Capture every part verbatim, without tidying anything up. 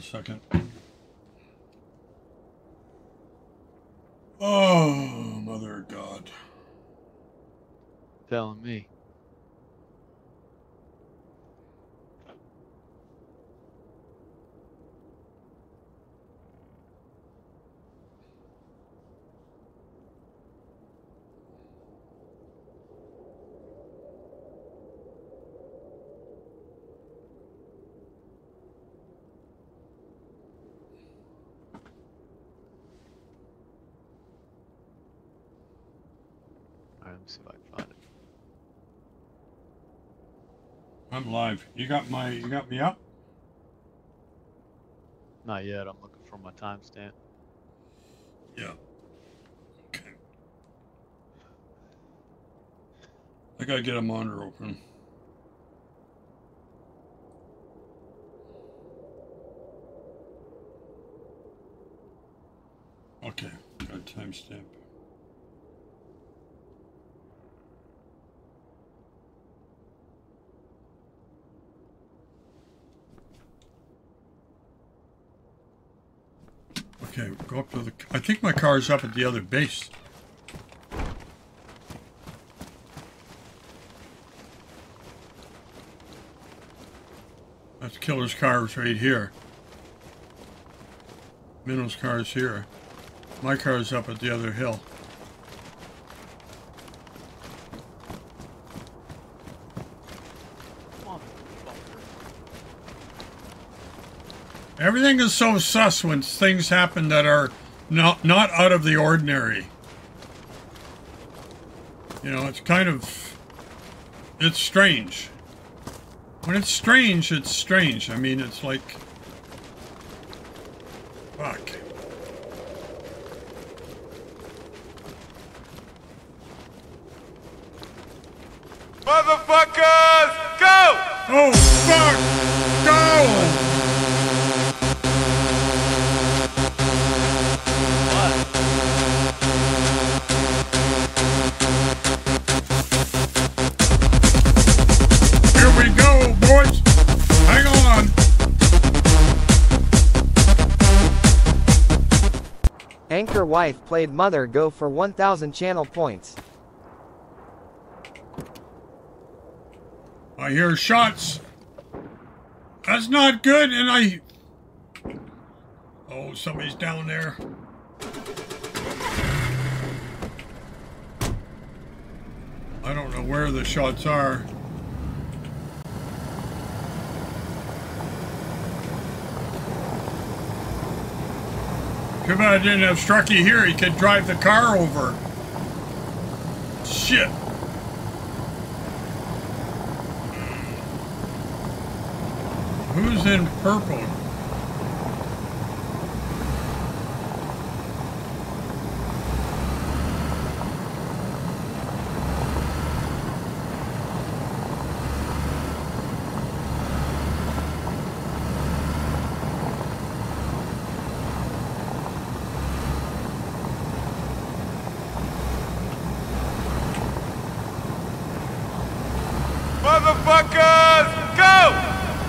second. Oh, Mother of God. Telling me. Alright, let me see if I can find it. I'm live. You got my, you got me up? Not yet. I'm looking for my timestamp. Yeah. Okay. I gotta get a monitor open. Okay, got a timestamp. Okay, go up to the... I think my car's up at the other base. That's Killer's car's right here. Minnow's car's here. My car's up at the other hill. Everything is so sus when things happen that are not not out of the ordinary. You know, it's kind of, it's strange. When it's strange, it's strange. I mean, it's like, fuck. Motherfuckers, go! Oh, fuck! Go! Here we go, boys! Hang on! Anchor wife played Mother Go for one thousand channel points. I hear shots. That's not good, and I... Oh, somebody's down there. I don't know where the shots are. Too bad I didn't have Strucky here. He could drive the car over. Shit. Who's in purple? Motherfuckers, go!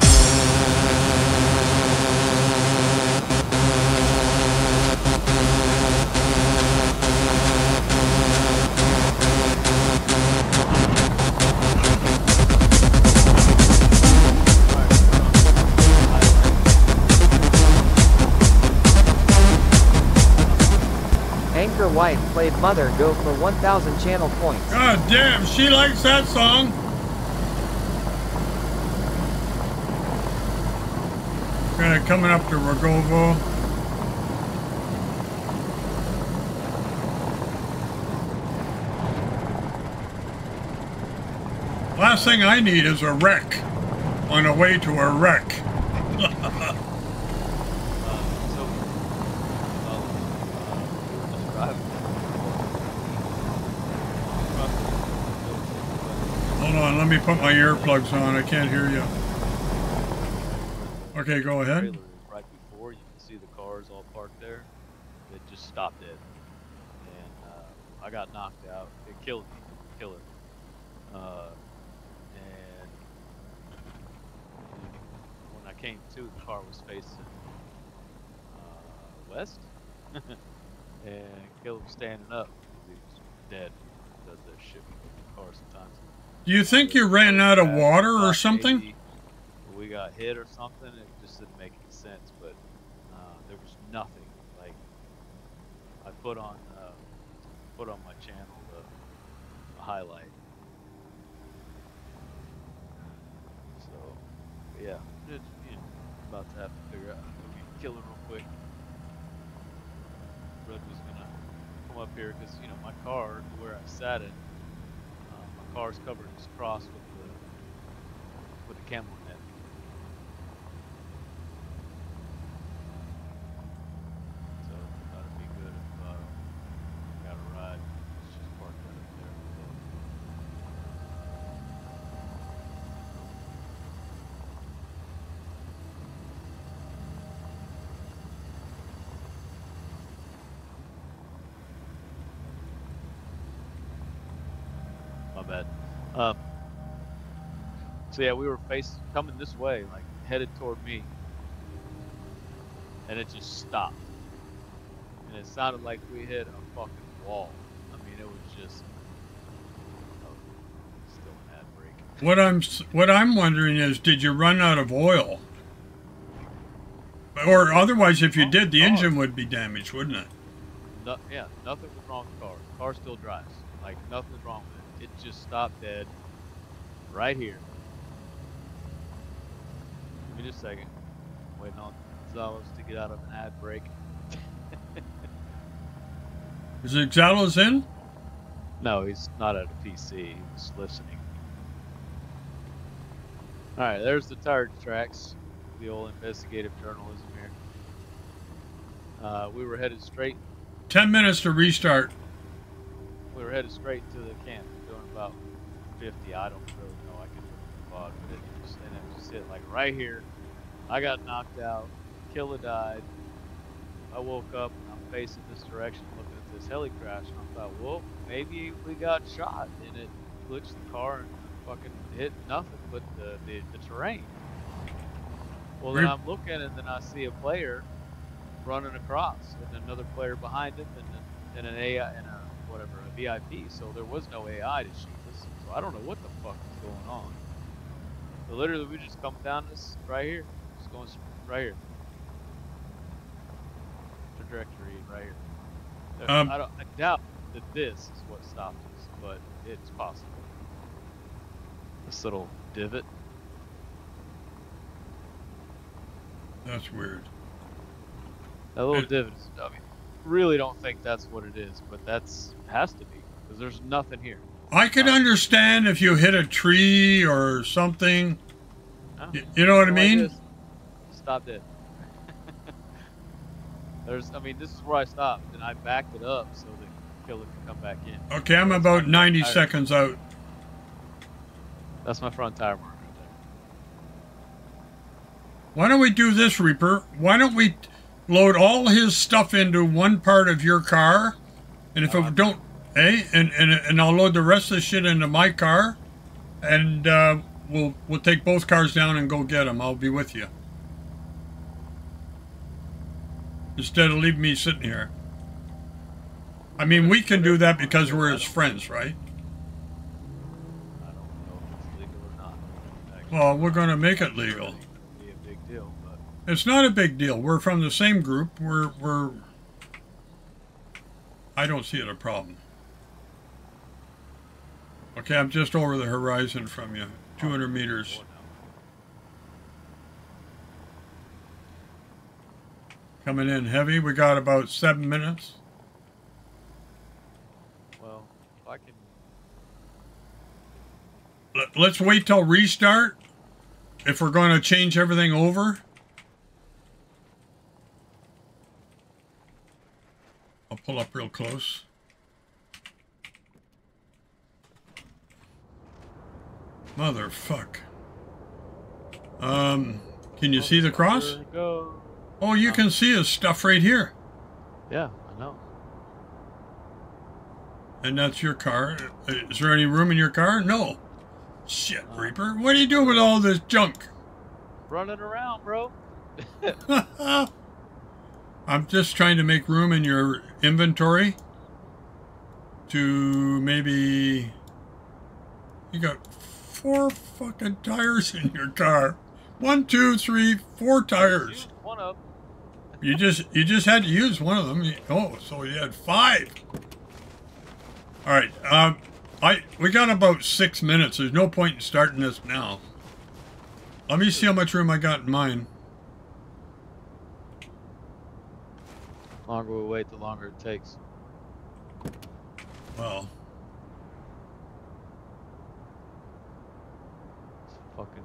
Anchor wife played Mother Go for one thousand channel points. God damn, she likes that song. Kind of coming up to Rogovo. Last thing I need is a wreck on the way to a wreck. Hold on, let me put my earplugs on. I can't hear you. Okay, go ahead. Right before, you can see the cars all parked there. It just stopped it, and uh, I got knocked out. It killed me, killer. Uh, and when I came to, the car was facing west, and kill him standing up. He was dead. Does that shit with the car sometimes. Do you think you ran out of water or something? We got hit or something. It just didn't make any sense. But uh, there was nothing. Like I put on uh, put on my channel the, the highlight. So yeah, it's, you know, about to have to figure out how we can kill it real quick. Red was gonna come up here because you know my car, where I sat in, uh, my car's covered its cross with the with the camel net. So that'd be good if uh, we got a ride. Let's just park that up there. My bad. Um, so yeah, we were facing, coming this way, like headed toward me, and it just stopped. And it sounded like we hit a fucking wall. I mean, it was just oh, still an ad break. What I'm what I'm wondering is, did you run out of oil? Or otherwise, if you did, the engine would be damaged, wouldn't it? No, yeah, nothing was wrong with the car. The car still drives. Like nothing's wrong with it. It just stopped dead right here. Give me just a second. Waiting on Zalos to get out of an ad break. Is it Zalos in? No, he's not at a P C. He's listening. Alright, there's the tire tracks. The old investigative journalism here. Uh, we were headed straight. Ten minutes to restart. We were headed straight to the camp, doing about fifty. I don't really know. I could look at the log, but it was, and it was just it, like right here. I got knocked out. Killa died. I woke up and I'm facing this direction, looking at this heli crash, and I thought, well, maybe we got shot, and it glitched the car and fucking hit nothing but the the, the terrain. Well, then I'm looking, and then I see a player running across, and another player behind him, and and an A I and a whatever, a V I P, so there was no A I to shoot us, so I don't know what the fuck is going on. So literally we just come down this right here, just going right here. Trajectory right here. Um, I, don't, I doubt that this is what stopped us, but it's possible. This little divot. That's weird. That little It, divot is, I mean, really don't think that's what it is, but that's has to be, because there's nothing here. I could Uh, understand if you hit a tree or something. no, You, you know what I like mean? this. Stop dead. There's, I mean, this is where I stopped, and I backed it up so that Killa can come back in. Okay, I'm That's about my ninety tire. seconds out. That's my front tire mark right there. Why don't we do this, Reaper? Why don't we load all his stuff into one part of your car, and if Oh, it I'm- don't, eh, and, and and I'll load the rest of the shit into my car, and uh, we'll we'll take both cars down and go get them. I'll be with you. Instead of leaving me sitting here. I mean, we can do that because we're his friends, right? I don't know if it's legal or not. Actually, Well, we're going to make it legal. It'd be a big deal, but It's not a big deal. We're from the same group. We're we're. I don't see it a problem. Okay, I'm just over the horizon from you, two hundred meters. oh, no. Coming in heavy. We got about seven minutes. Well, if I can, Let- Let's wait till restart. If we're going to change everything over. I'll pull up real close. Motherfuck. Um, can you see the cross? There we go. Oh, you can see his stuff right here. Yeah, I know. And that's your car. Is there any room in your car? No. Shit, Reaper. What are you doing with all this junk? Running around, bro. I I'm just trying to make room in your inventory to maybe... You got four fucking tires in your car. One, two, three, four tires. One of them. You just you just had to use one of them. Oh, so you had five. All right. Um, I we got about six minutes. There's no point in starting this now. Let me see how much room I got in mine. The longer we wait, the longer it takes. Well. It's fucking.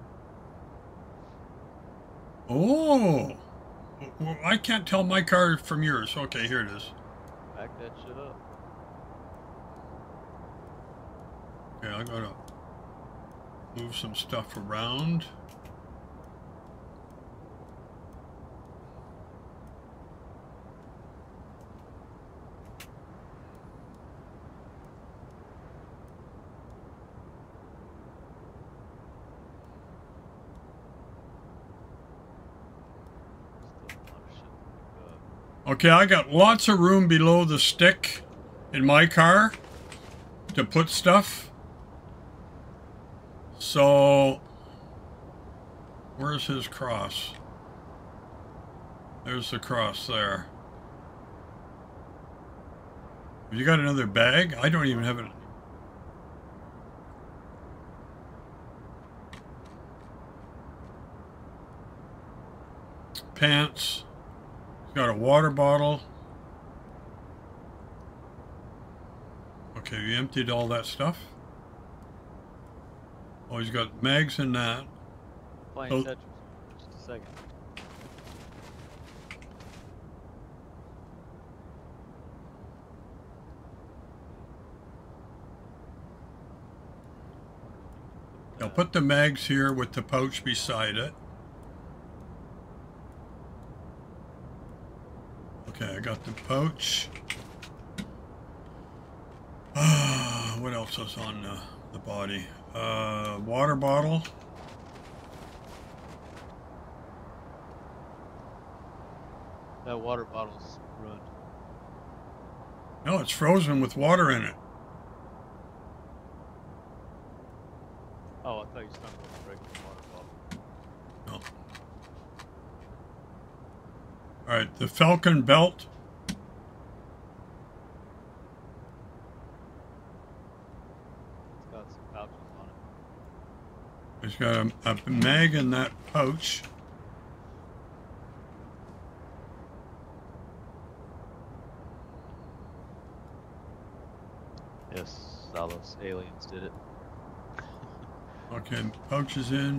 Oh. Well, I can't tell my car from yours. Okay, here it is. Back that shit up. Okay, I gotta move some stuff around. Okay, I got lots of room below the stick in my car to put stuff. So, where's his cross? There's the cross there. Have you got another bag? I don't even have it. Pants. Got a water bottle. Okay, you emptied all that stuff. Oh, he's got mags in that. Playing So, Tetris for just a second. I'll put the mags here with the pouch beside it. Okay, I got the pouch. Uh, what else is on the, the body? Uh, water bottle. That water bottle's ruined. No, it's frozen with water in it. Oh, I thought you were talking about the regular water bottle. No. All right, the Falcon belt. It's got some pouches on it. It's got a, a mag in that pouch. Yes, Salos aliens did it. Okay, pouch is in.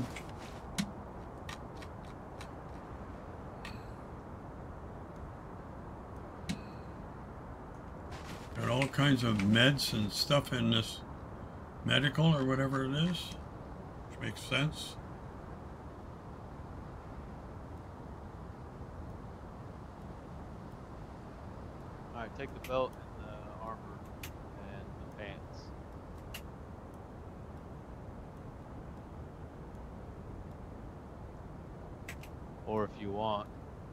Got all kinds of meds and stuff in this medical or whatever it is, which makes sense. Alright, take the belt and the armor and the pants. Or if you want.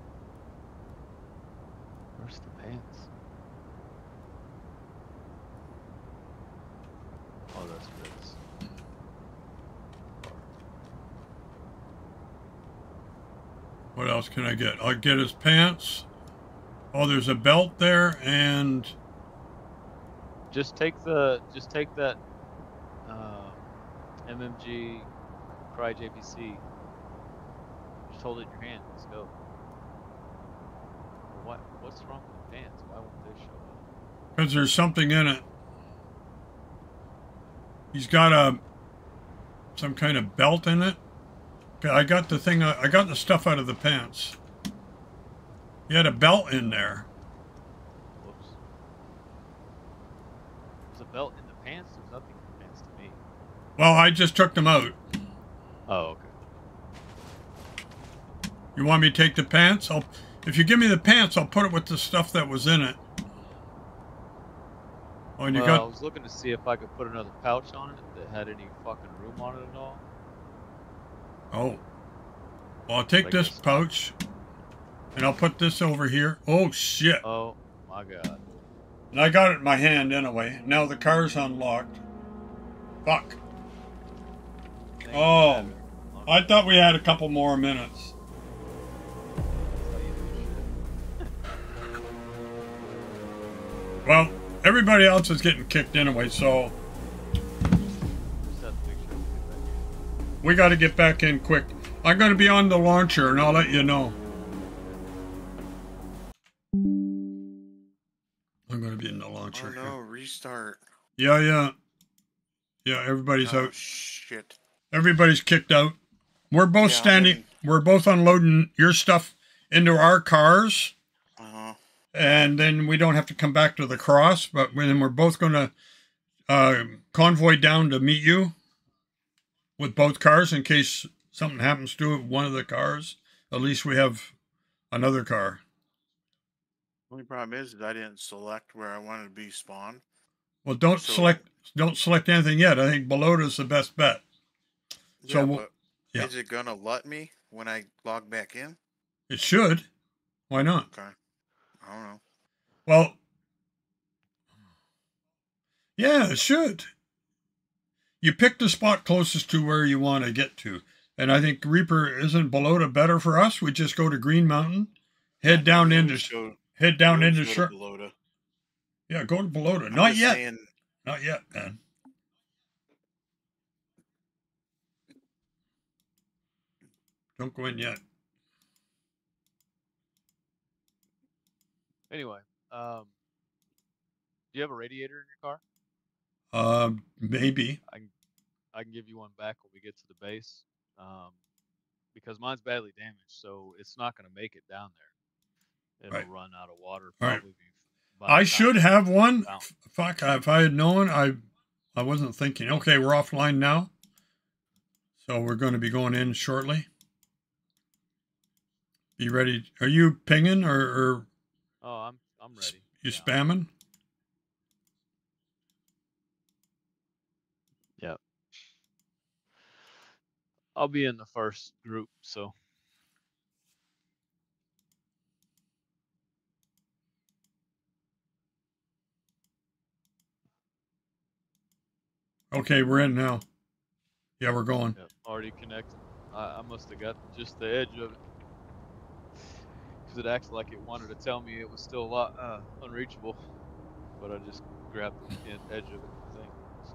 Where's the pants? Oh, that's Fritz. What else can I get? I'll get his pants. Oh, there's a belt there, and Just take the, just take that uh, M M G Cry J B C. Just hold it in your hand. Let's go. What? What's wrong with the pants? Why won't they show up? because there's something in it. He's got a some kind of belt in it. Okay, I got the thing. I got the stuff out of the pants. He had a belt in there. Whoops. There's a belt in the pants? There's nothing in the pants to me. Well, I just took them out. Oh, okay. You want me to take the pants? I'll. If you give me the pants, I'll put it with the stuff that was in it. Oh, and you well, I got. was looking to see if I could put another pouch on it that had any fucking room on it at all. Oh. Well, I'll take Like this this. pouch. And I'll put this over here. Oh, shit. Oh, my God. And I got it in my hand anyway. Now the car's unlocked. Fuck. Thank Oh, you. I thought we had a couple more minutes. Well, everybody else is getting kicked anyway, so we got to get back in quick. I'm going to be on the launcher, and I'll let you know. I'm going to be in the launcher. Oh no, restart. Yeah, yeah. Yeah, everybody's Oh out. shit. Everybody's kicked out. We're both Yeah, standing. I'm- We're both unloading your stuff into our cars. Uh-huh. And then we don't have to come back to the cross, but then we're both going to uh, convoy down to meet you with both cars in case something happens to one of the cars. At least we have another car. Only problem is that I didn't select where I wanted to be spawned. Well, don't So- select don't select anything yet. I think Belota's the best bet. So Yeah, we'll- but yeah. is it gonna let me when I log back in? It should. Why not? Okay. I don't know. Well, yeah, it should. You pick the spot closest to where you want to get to. And I think Reaper isn't Belota better for us. We just go to Green Mountain, head down We'll into just go- head down we'll into just go to Sher- Belota. Yeah, go to Belota. I'm Not just yet. saying- Not yet, man. Don't go in yet. Anyway, um, do you have a radiator in your car? Uh, maybe. I can, I can give you one back when we get to the base, um, because mine's badly damaged, so it's not going to make it down there. It'll Right. run out of water. Right. Probably. Be by the I time should it's have one. down. F- Fuck, if I had known, I I wasn't thinking. Okay, we're offline now. So we're going to be going in shortly. Be ready. Are you pinging or, or Oh, I'm I'm ready. you Yeah. spamming? Yep. I'll be in the first group, so. Okay, we're in now. Yeah, we're going. Yep, already connected. I, I must have got just the edge of it. Because it acts like it wanted to tell me it was still a lot uh, unreachable. But I just grabbed the end edge of it thing. So.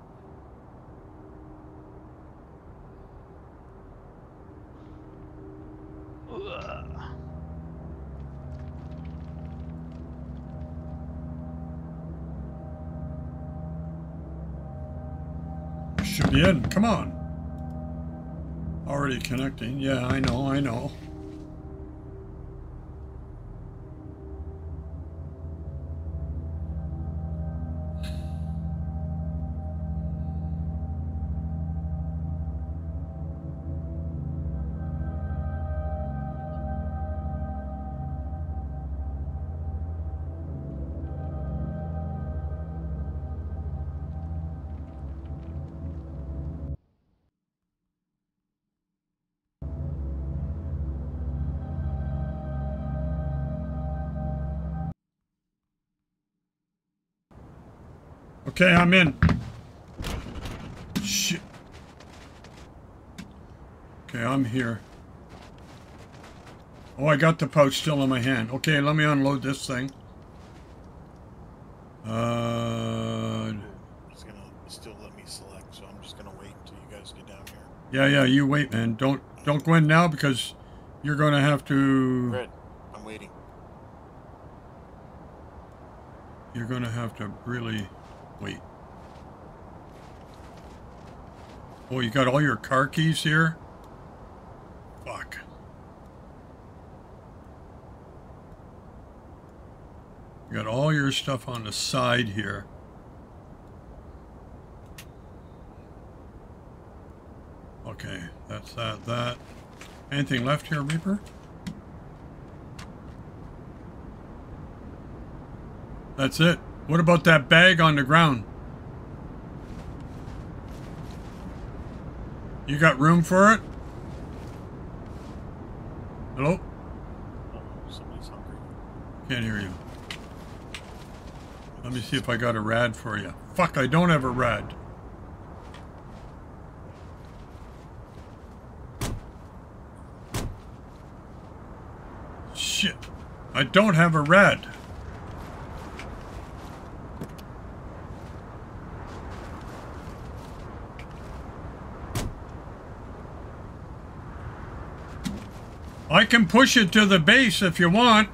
Ugh. Should be in. Come on. Already connecting. Yeah, I know, I know. Okay, I'm in. Shit. Okay, I'm here. Oh, I got the pouch still in my hand. Okay, let me unload this thing. Uh, It's gonna still let me select, so I'm just gonna wait until you guys get down here. yeah, yeah, you wait, man. Don't don't go in now because you're gonna have to. Red, I'm waiting. You're gonna have to really wait. Oh, you got all your car keys here? Fuck. You got all your stuff on the side here. Okay, that's that, that. Anything left here, Reaper? That's it. What about that bag on the ground? You got room for it? Hello? Can't hear you. Let me see if I got a rad for you. Fuck, I don't have a rad. Shit. I don't have a rad. I can push it to the base if you want.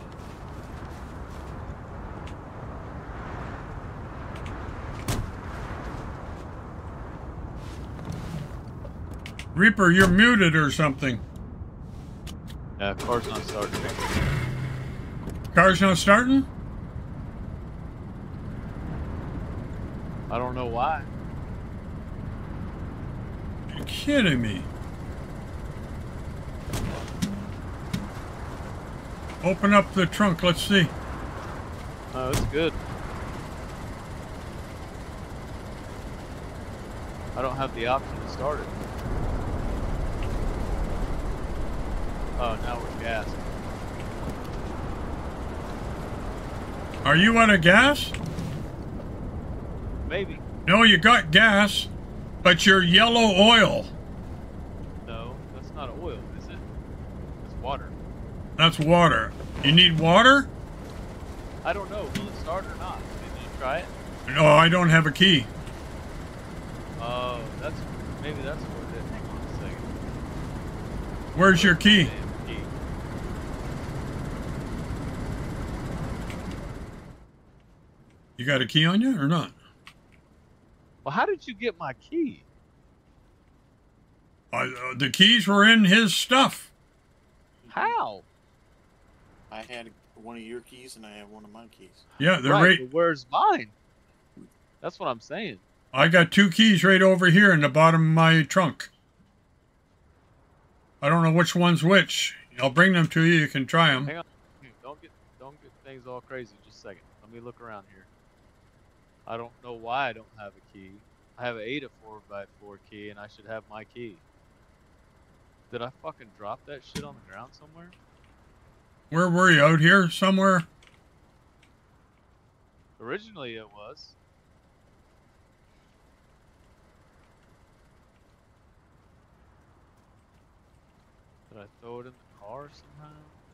Reaper, you're muted or something. Yeah, car's not starting. Car's not starting? I don't know why. You're kidding me. Open up the trunk, let's see. Oh, it's good. I don't have the option to start it. Oh, now we're gassed. Are you out of gas? Maybe. No, you got gas, but you're yellow oil. No, that's not oil, is it? It's water. That's water. You need water? I don't know. Will it start or not? Did you try it? No, I don't have a key. Oh, that's maybe that's what it is. Hang on a second. Where's your key? Damn key. You got a key on you or not? Well, how did you get my key? Uh, the keys were in his stuff. How? I had one of your keys and I have one of my keys. Yeah, they're right. right. But where's mine? That's what I'm saying. I got two keys right over here in the bottom of my trunk. I don't know which one's which. I'll bring them to you. You can try them. Hang on. Don't get don't get things all crazy. Just a second. Let me look around here. I don't know why I don't have a key. I have an eight a four by four key, and I should have my key. Did I fucking drop that shit on the ground somewhere? Where were you? Out here somewhere? Originally it was. Did I throw it in the car somehow?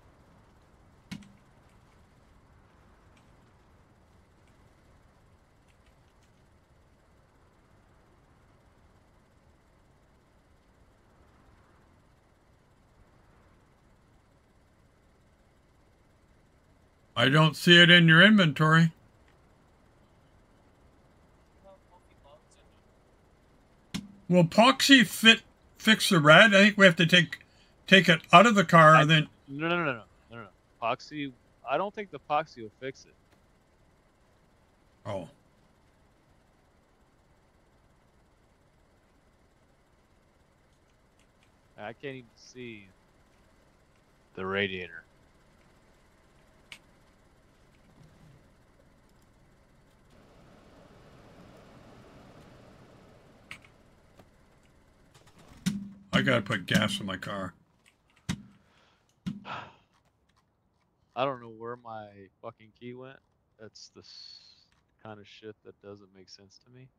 I don't see it in your inventory. Will epoxy fit fix the rad? I think we have to take take it out of the car I, and then. No, no, no, no, no, no, no. Epoxy. I don't think the epoxy will fix it. Oh. I can't even see the radiator. I gotta put gas in my car. I don't know where my fucking key went. That's the s kind of shit that doesn't make sense to me.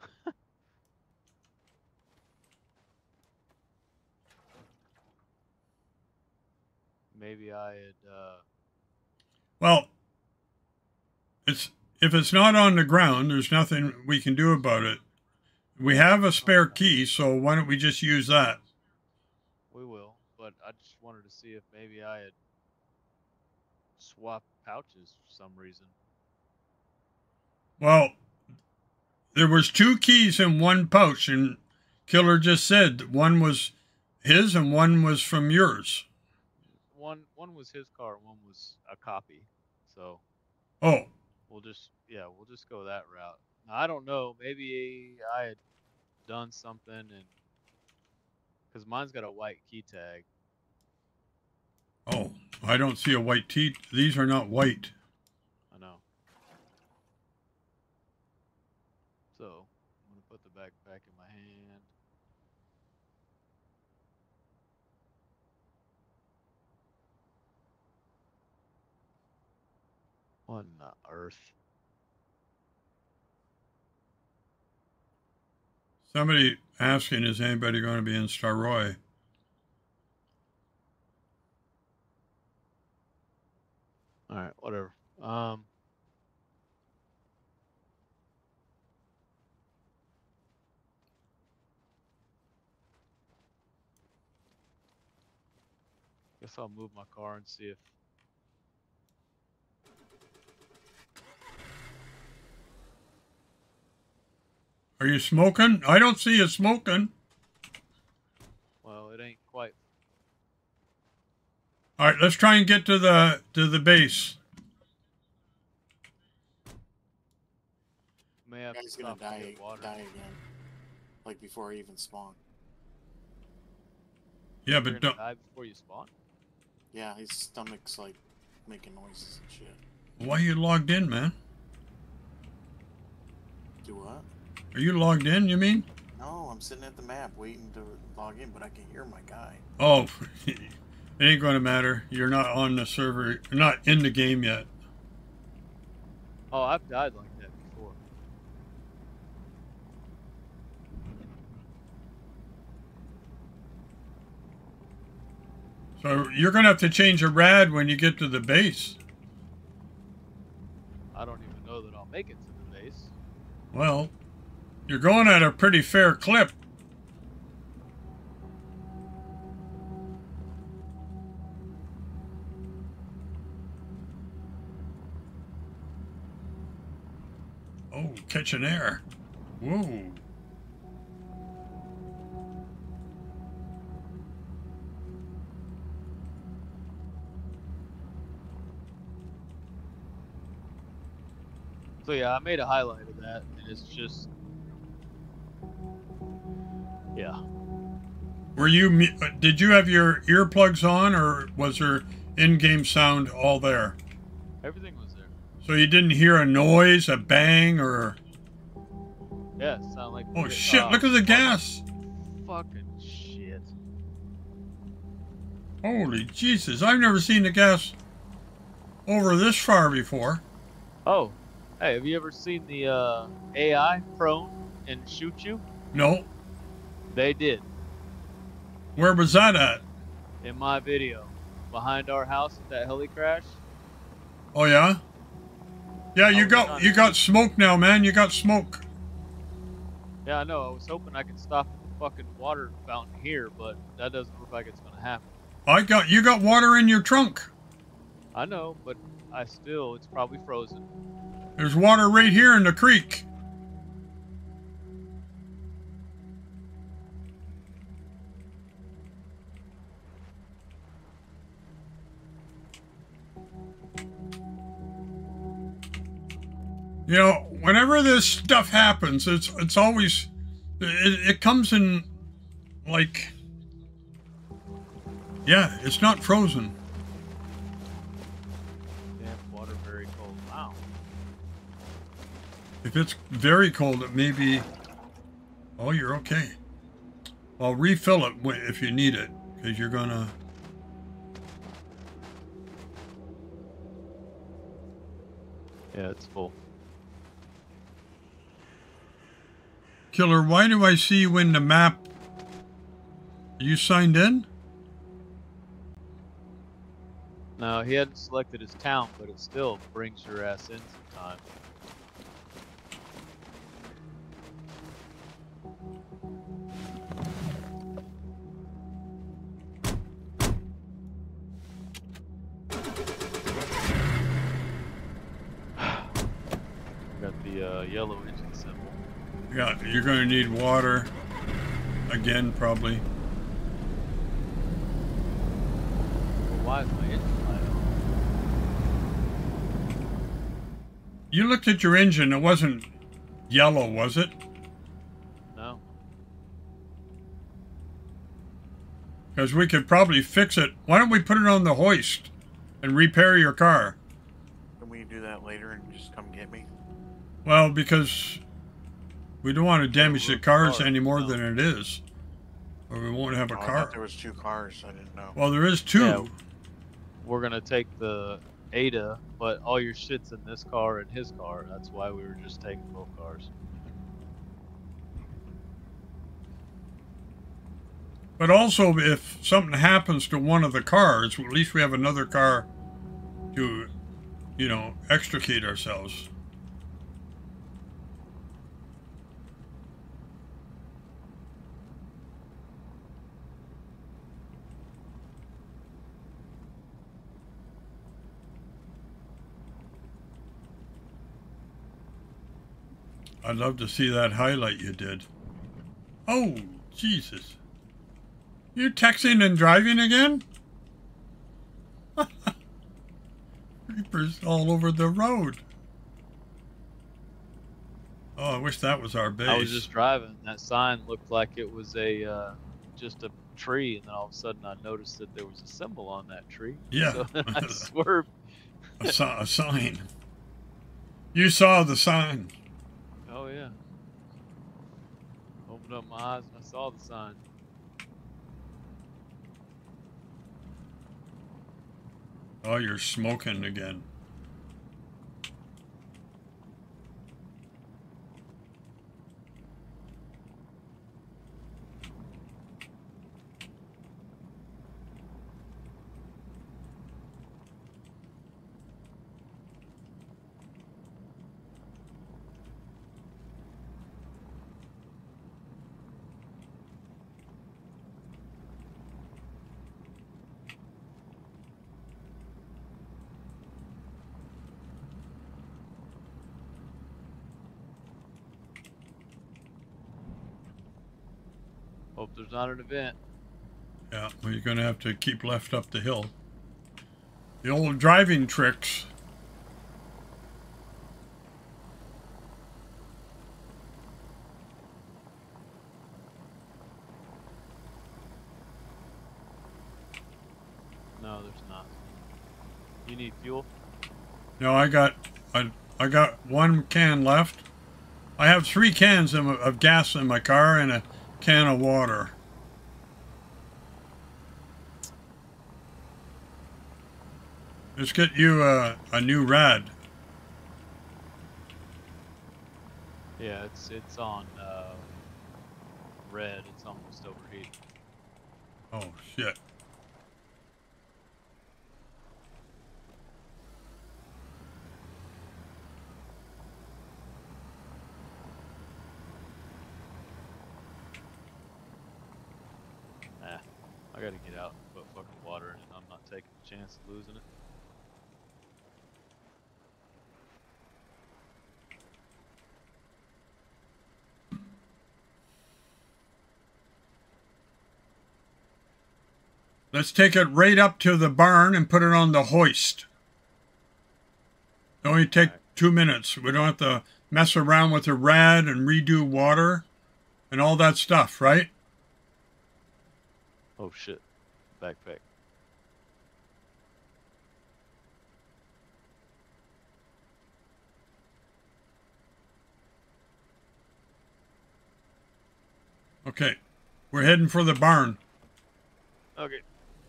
Maybe I had, uh... Well, it's if it's not on the ground, there's nothing we can do about it. We have a spare key, so why don't we just use that? We will, but I just wanted to see if maybe I had swapped pouches for some reason. Well, there was two keys in one pouch, and Killer just said that one was his and one was from yours. One one was his car, one was a copy. So Oh. we'll just yeah, we'll just go that route. Now, I don't know, maybe I had done something and because mine's got a white key tag. Oh, I don't see a white tee. These are not white. I know. So I'm gonna put the backpack in my hand. What in the earth? Somebody asking, is anybody going to be in Staroy? All right, whatever. Um. Guess I'll move my car and see if. Are you smoking? I don't see you smoking. Well, it ain't quite. All right, let's try and get to the to the base. May have He's to gonna stop and die, get water. die again. Like before I even spawn. Yeah, You're but gonna don't. die before you spawn. Yeah, his stomach's like making noises and shit. Why are you logged in, man? Do what? Are you logged in, you mean? No, I'm sitting at the map waiting to log in, but I can hear my guy. Oh, it ain't going to matter. You're not on the server. You're not in the game yet. Oh, I've died like that before. So you're going to have to change a rad when you get to the base. I don't even know that I'll make it to the base. Well, you're going at a pretty fair clip. Oh, catching air. Whoa. So yeah, I made a highlight of that, and it's just, yeah. Were you, mu- did you have your earplugs on, or was there in-game sound all there? Everything was there. So you didn't hear a noise, a bang, or... Yeah, it sounded like. Oh shit, look at the gas! Fucking shit. Holy Jesus, I've never seen the gas over this far before. Oh, hey, have you ever seen the uh, A I prone and shoot you? No. They did. Where was that at? In my video. Behind our house at that heli crash. Oh yeah? Yeah, you was got done. you got smoke now, man. You got smoke. Yeah, I know. I was hoping I could stop at the fucking water fountain here, but that doesn't look like it's gonna happen. I got you got water in your trunk. I know, but I still, it's probably frozen. There's water right here in the creek. You know, whenever this stuff happens, it's it's always it, it comes in like yeah, it's not frozen. Damn, water very cold. Wow. If it's very cold, it may be. Oh, you're okay. Well, refill it wh- if you need it, because you're gonna. Yeah, it's full. Killer, why do I see you in the map? Are you signed in? No, he hadn't selected his town, but it still brings your ass in sometime. Got the uh, yellow engine symbol. Yeah, you're gonna need water again, probably. Well, why is my engine light on? You looked at your engine, it wasn't yellow, was it? No. Because we could probably fix it. Why don't we put it on the hoist and repair your car? Can we do that later and just come get me? Well, because we don't want to damage the roof cars car, any more no. than it is. Or we won't have a Oh, I car. thought there was two cars. I didn't know. Well, there is two. Yeah. We're gonna take the Ada, but all your shit's in this car and his car. That's why we were just taking both cars. But also, if something happens to one of the cars, at least we have another car to, you know, extricate ourselves. I'd love to see that highlight you did. Oh, Jesus. You texting and driving again? Creepers all over the road. Oh, I wish that was our base. I was just driving. That sign looked like it was a uh, just a tree, and then all of a sudden I noticed that there was a symbol on that tree. Yeah. So then I swerved. I saw a sign. You saw the sign. Oh yeah. Opened up my eyes and I saw the sign. Oh, you're smoking again. Hope there's not an event. Yeah, well, you're going to have to keep left up the hill. The old driving tricks. No, there's not. You need fuel? No, I got, I, I got one can left. I have three cans of, of gas in my car and a can of water. Let's get you a, a new rad. Yeah, it's it's on uh, red. It's almost overheating. Oh, shit. Ah, I gotta get out and put fucking water in it. I'm not taking the chance of losing it. Let's take it right up to the barn and put it on the hoist. It only take two minutes. We don't have to mess around with the rad and redo water and all that stuff, right? Oh shit, backpack. Okay, we're heading for the barn. Okay.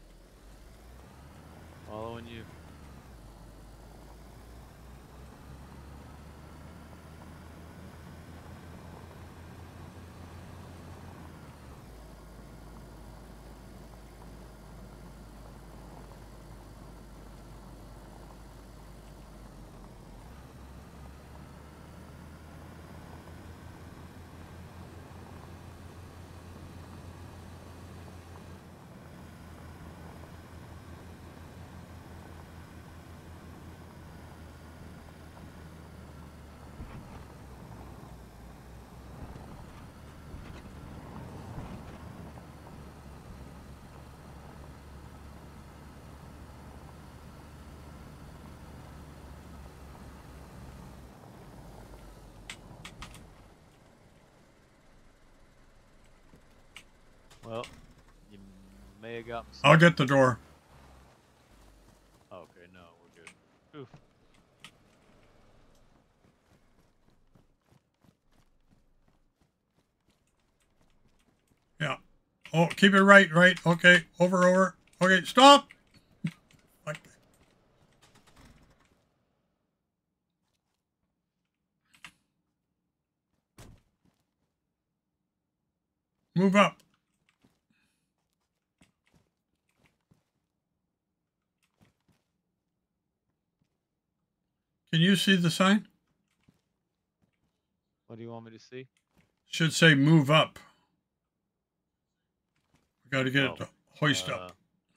Following you. Well, you may have got me. I'll get the door. Okay, no, we're good. Oof. Yeah. Oh, keep it right, right. Okay, over, over. Okay, stop. Like, Move up. Can you see the sign? What do you want me to see? Should say move up. We got to get Oh, it to hoist uh, up.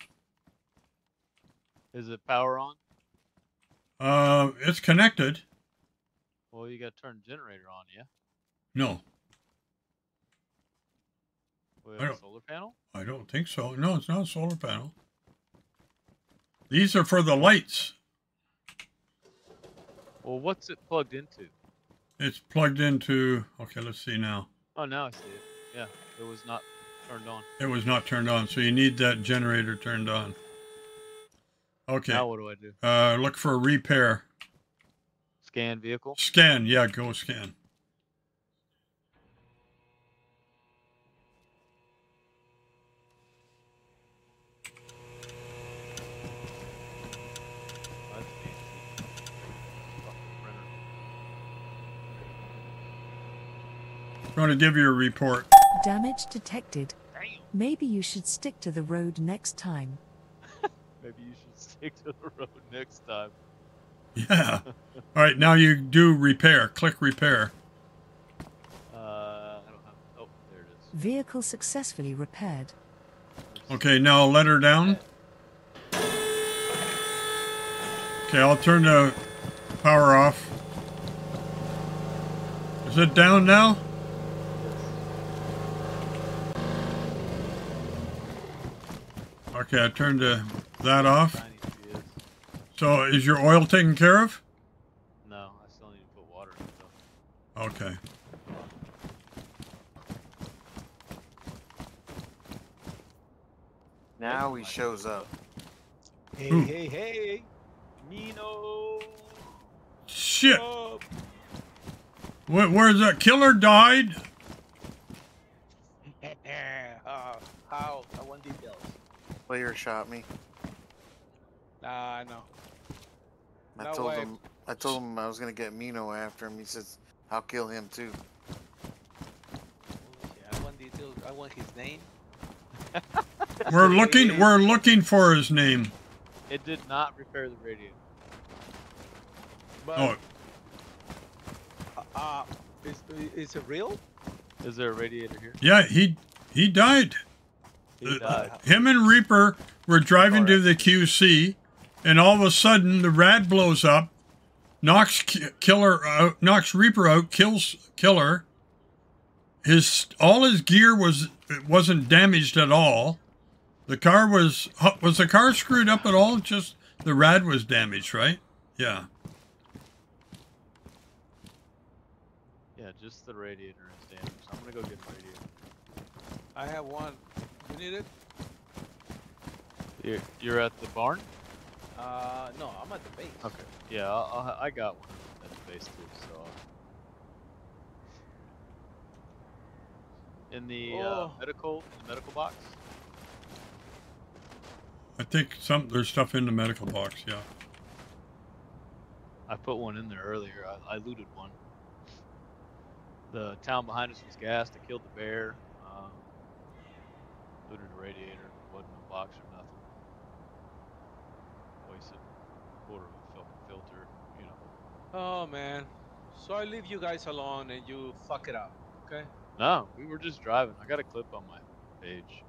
Is it power on? Uh, it's connected. Well, you got to turn the generator on, yeah? No, We I have a don't- solar panel? I don't think so. No, it's not a solar panel. These are for the lights. Well, what's it plugged into? It's plugged into, okay, let's see now. Oh, now I see it. Yeah, it was not turned on. It was not turned on, so you need that generator turned on. Okay. Now what do I do? Uh, look for repair. Scan vehicle? Scan, yeah, go scan. That's fancy. Fucking printer. I'm going to give you a report. Damage detected. Damn. Maybe you should stick to the road next time. Maybe you should stick to the road next time. Yeah. All right, now you do repair. Click repair. Uh, I don't have. Oh, there it is. Vehicle successfully repaired. Okay, now let her down. Okay, I'll turn the power off. Is it down now? Okay, I turned the, that off. Tiny she is. So is your oil taken care of? No, I still need to put water in it though. Okay. Now he shows up. Hey, Ooh. hey, hey! Mino! Shit. Oh, Where, where's that killer died? uh, how? I want details. Player shot me. Nah, no. I No told way. him. I told him I was gonna get Mino after him. He says, "I'll kill him too." Bullshit, I want details. I want his name. We're looking we're looking for his name. it did not repair the radiator. But, Oh, uh, is is it real? Is there a radiator here? yeah, he he died. He died. Him and Reaper were driving to Alright. the Q C, and all of a sudden the rad blows up, knocks ki- killer out, knocks Reaper out, kills killer. His all his gear was it wasn't damaged at all. The car was was the car screwed up at all? Just the rad was damaged, right? Yeah. Yeah, just the radiator is damaged. I'm gonna go get the radiator. I have one. You need it? You're, you're at the barn? Uh, no, I'm at the base. Okay. Yeah, I'll, I'll, I got one at the base too. So. In the uh, Oh. medical, in the medical box. I think some there's stuff in the medical box, yeah. I put one in there earlier. I, I looted one. The town behind us was gassed. I killed the bear. Um, looted a radiator. Wasn't no box or nothing. Wasted a quarter of a fil- filter. You know. Oh man. So I leave you guys alone and you fuck it up, okay? No, we were just driving. I got a clip on my page.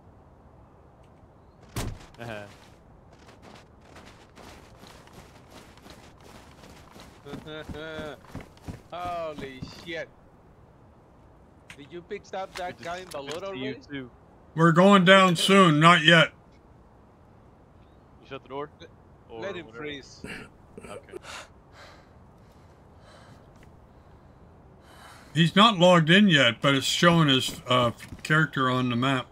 Holy shit. Did you pick up that Good guy in the to- good load to see you already? too. We're going down soon, not yet. You shut the door? Or Let him whatever? freeze. Okay. He's not logged in yet, but it's showing his uh, character on the map.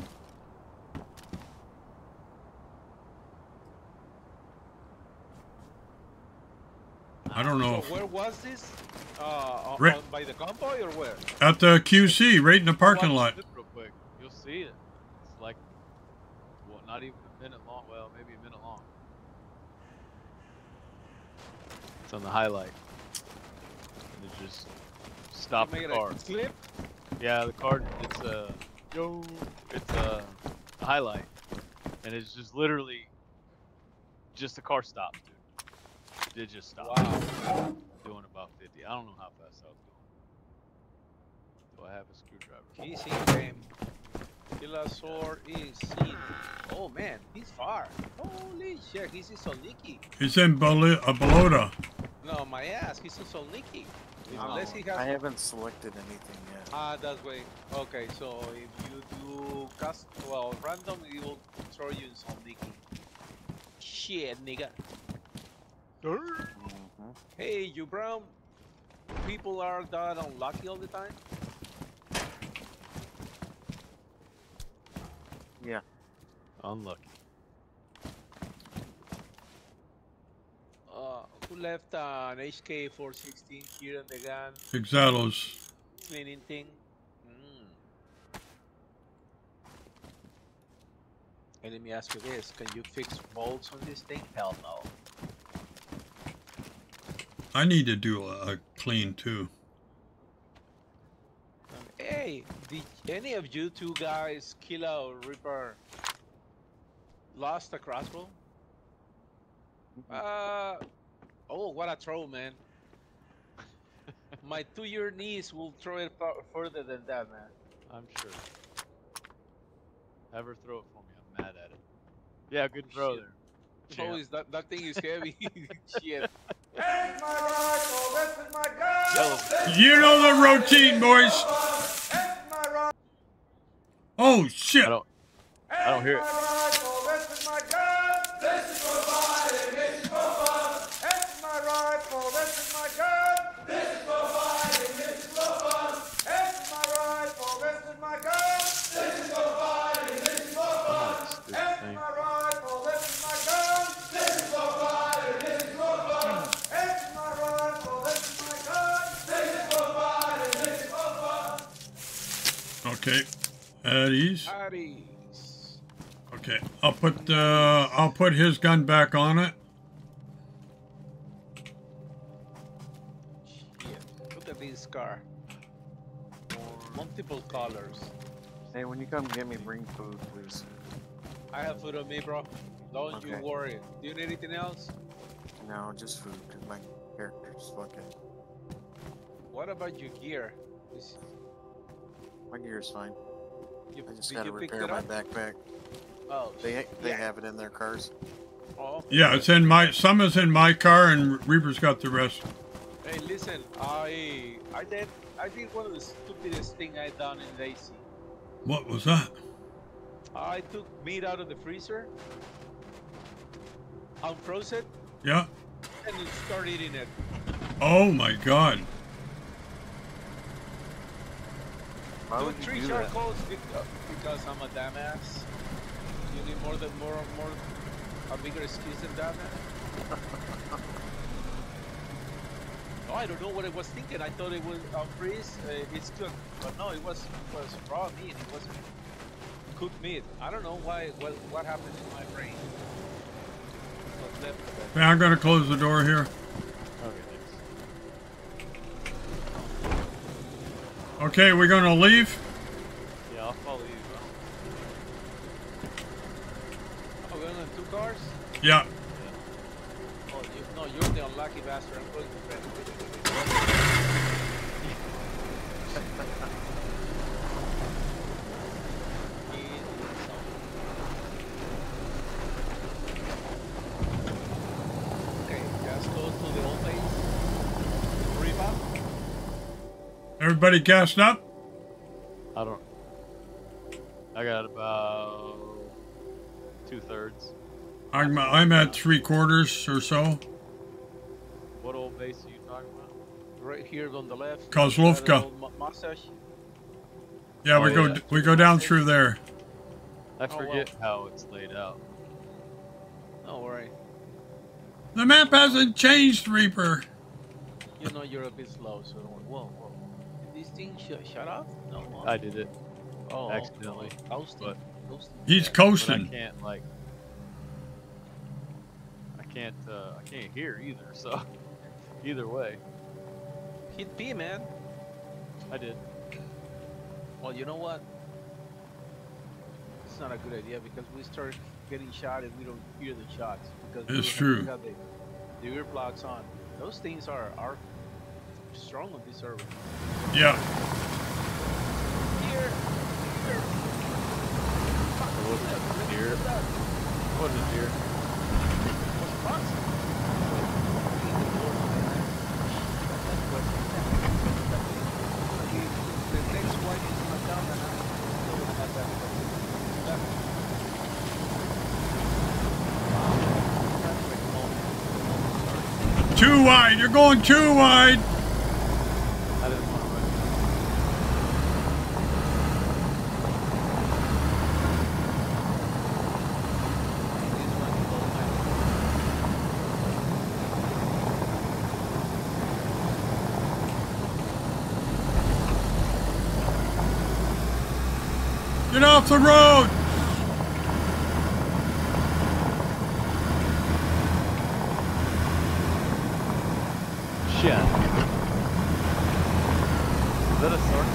I don't know. So where was this? Uh, on, Right- on- by the convoy or where? At the Q C, right in the parking Watch lot. the clip real quick. You'll see it. It's like, well, not even a minute long. Well, maybe a minute long. It's on the highlight. And it just stopped the Make it car. a slip? Yeah, the car. It's a Yo, it's a highlight, and it's just literally just the car stopped, dude. It just stopped. Wow. Doing about fifty. I don't know how fast I was going. Do I have a screwdriver? He's in game. Kilosaur is seen. Oh man, he's far. Holy shit, he's in Solniki. He's in Bol- uh, Bolota. No, my ass, he's in Solniki. Oh, Unless he has. I haven't selected anything yet. Ah, that's way. Okay, so if you do cast, well, random, it will throw you in Solniki. Shit, nigga. Mm-hmm. Hey, you brown people are that unlucky all the time? Yeah. Unlucky. Uh, who left uh, an H K four sixteen here in the gun Exalos. cleaning thing? Mm. And let me ask you this, can you fix bolts on this thing? Hell no. I need to do a, a clean too. Um, hey, did any of you two guys, Killa or Reaper, lost a crossbow? Uh, oh, what a throw, man. My two-year niece will throw it far further than that, man. I'm sure. Have her throw it for me. I'm mad at it. Yeah, good throw Shit. there. Oh, is that, that thing is heavy. Shit. Here's my rifle, this is my gun. Yellow. You know the routine, boys. Here's my rifle, Oh shit! I don't. I don't hear it. this is my gun. This is for fighting, this is for fun. Here's my rifle, this is my gun. This is for fighting, this is for fun. Here's my rifle, this is my gun. This is for fighting, this is for fun. Stupid Here's thing. my rifle, this is my gun. This is for fighting, this is for fun. Here's my rifle, this is my gun. This is for fighting, this is for fun. Okay, at ease. Aries. Okay, I'll put uh, I'll put his gun back on it. Shit. Look at this car. Multiple colors. Hey, when you come get me, bring food, please. I have food on me, bro. Don't Okay. you worry. Do you need anything else? No, just food, because my character's fucking... What about your gear? Is, My gear's fine. you, I just did gotta you pick repair it my up? backpack. Oh, They they yeah. have it in their cars. Oh. Yeah, it's in my some is in my car, and Reaper's got the rest. Hey, listen. I I did I did one of the stupidest thing I done in DayZ. What was that? I took meat out of the freezer, unfroze it, Yeah. and then start eating it. Oh my God. Why Do would you three do that? charcoals because, because I'm a dumbass. You need more than more more a bigger excuse than that, man. Oh, I don't know what I was thinking. I thought it was uh, freeze. Uh, it's cooked, but no, it was it was raw meat. It wasn't cooked meat. I don't know why. What what happened in my brain? What's left of it? Man, I'm gonna close the door here. Okay, thanks. Okay, we're gonna leave. Yeah, I'll follow you. Oh, we're in two cars. Yeah. Oh, you, no, you're the unlucky bastard. I'm going to bed. Okay, just go to the old place. Riva. Everybody gassed up? I don't. I got about two thirds. I'm I'm at three quarters or so. What old base are you talking about? Right here on the left. Kozlovka. Got an old ma- Mustache. Yeah, we Oh, go yeah. we go down through there. I Oh, well. forget how it's laid out. Don't worry. The map hasn't changed, Reaper. You know you're a bit slow, so don't worry. Whoa, whoa. Did this thing sh shut off? No. whoa. I did it, oh, accidentally, oh, Coasting. but- Coasting. He's but I coasting. can't like. I can't. Uh, I can't hear either. So, either way, Hit P, man. I did. Well, you know what? that's not a good idea because we start getting shot and we don't hear the shots because It's we have, true. we have the, the earplugs on. Those things are are strong on this server. Yeah. Here, here. It wasn't a deer. It wasn't a deer. It was a fox. The next one is not down and I'm still gonna have that. Too wide. You're going too wide. I didn't want to run. Get off the road. Shit. Is that a sword?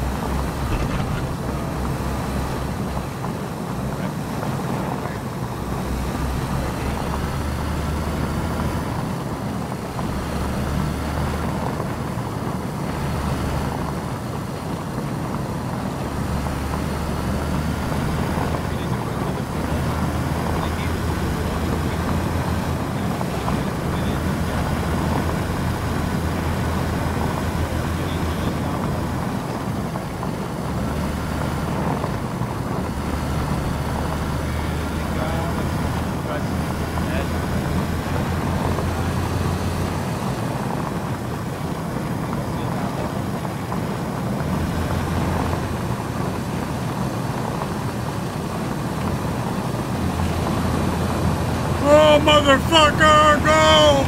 Oh, motherfucker, go!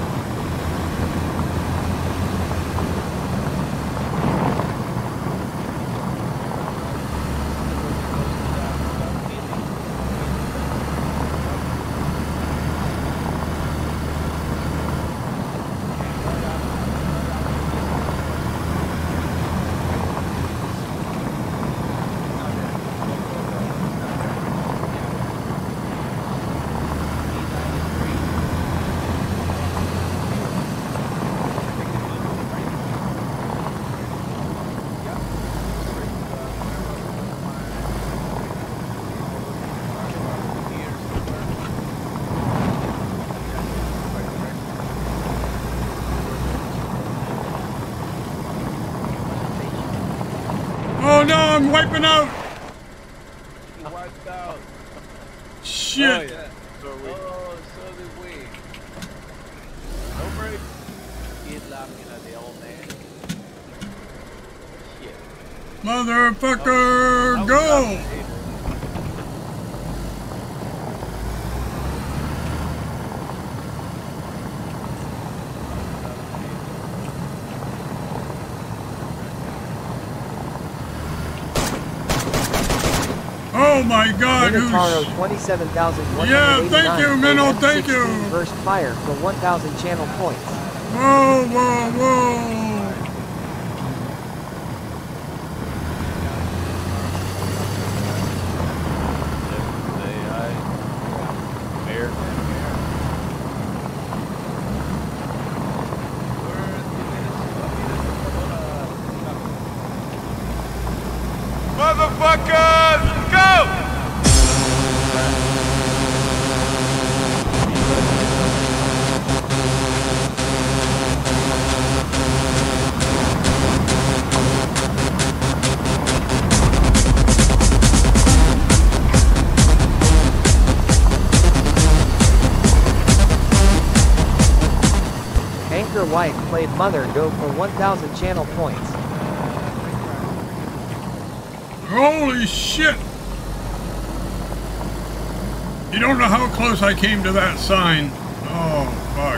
Oh no, I'm wiping out! You wiped out. Shit! Oh, yeah. So are we. Oh, so did we. No break. He's laughing at the old man. Shit. Motherfucker, I was go! laughing at him. Oh my god, Minotauro who's... twenty-seven thousand one hundred Yeah, eighty-nine. thank you, Minnow, thank you. Burst fire for one thousand channel points. Whoa, whoa, whoa! Motherfuckers, go! Anchor White played Mother Go for one thousand channel points. Holy shit! You don't know how close I came to that sign. Oh, fuck.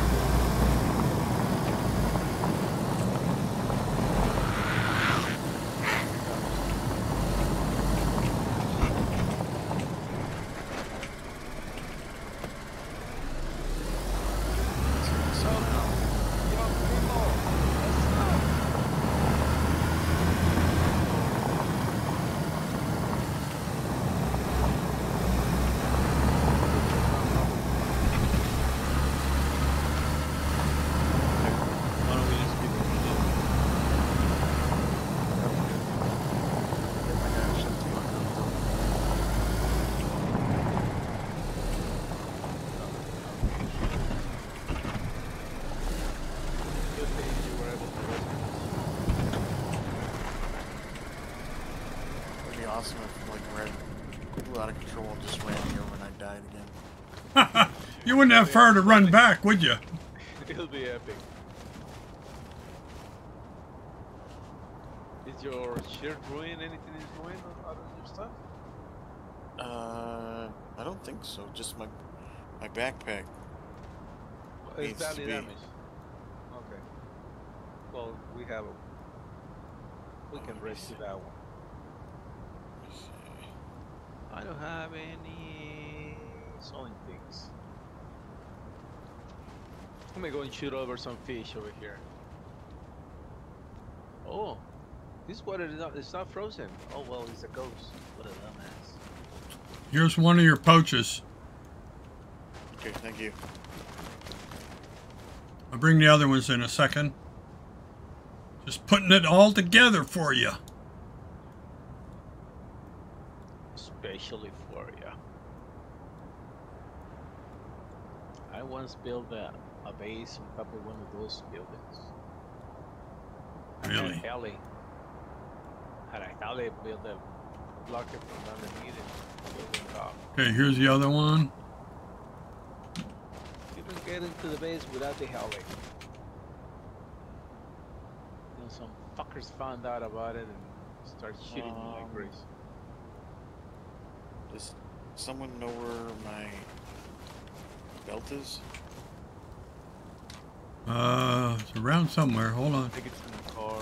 awesome if like Red flew out of control and just ran me over and I died again. You wouldn't have far to run back, would you? It'll be epic. Is your shirt ruined? Anything is ruined out of your stuff? Uh, I don't think so. Just my my backpack. It's Needs to badly be. damaged. Okay. Well, we have a. We can rescue that one. Let me see. I don't have any sewing things. Let me go and shoot over some fish over here. Oh, this water is not, it's not frozen. Oh well, it's a ghost. What a dumbass. Here's one of your pouches. Okay, thank you. I'll bring the other ones in a second. Just putting it all together for you. Especially for you. I once built a, a base on top of one of those buildings. Really? Had a heli. Had a heli built a block it from underneath and build it top. Okay, here's the other one. You can get into the base without the heli. You know, some fuckers found out about it and started shooting me like Um, crazy. Does someone know where my belt is? Uh, it's around somewhere. Hold on. I think it's in the car.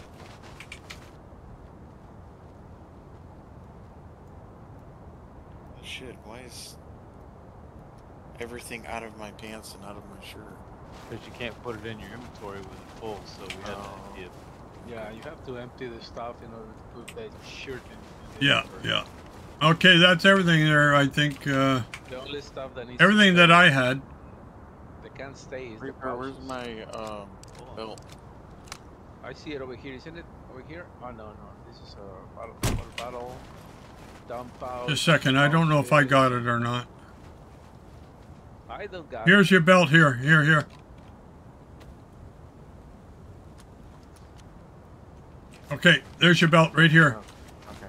Shit, why is everything out of my pants and out of my shirt? Because you can't put it in your inventory with it full, so we had Oh. to empty it. Yeah, you have to empty the stuff in order to put that shirt in. in the Yeah, inventory. yeah. Okay, that's everything there, I think. Uh, The only stuff that needs everything to that stay, I had. that can't stay is the Reaper, where's pouches. my um belt? I see it over here, isn't it? Over here? Oh no, no. This is a bottle, water bottle, dump pouch. Just a second. I don't know if I got it or not. I don't got Here's your belt here. Here, here. Okay, there's your belt right here. Okay.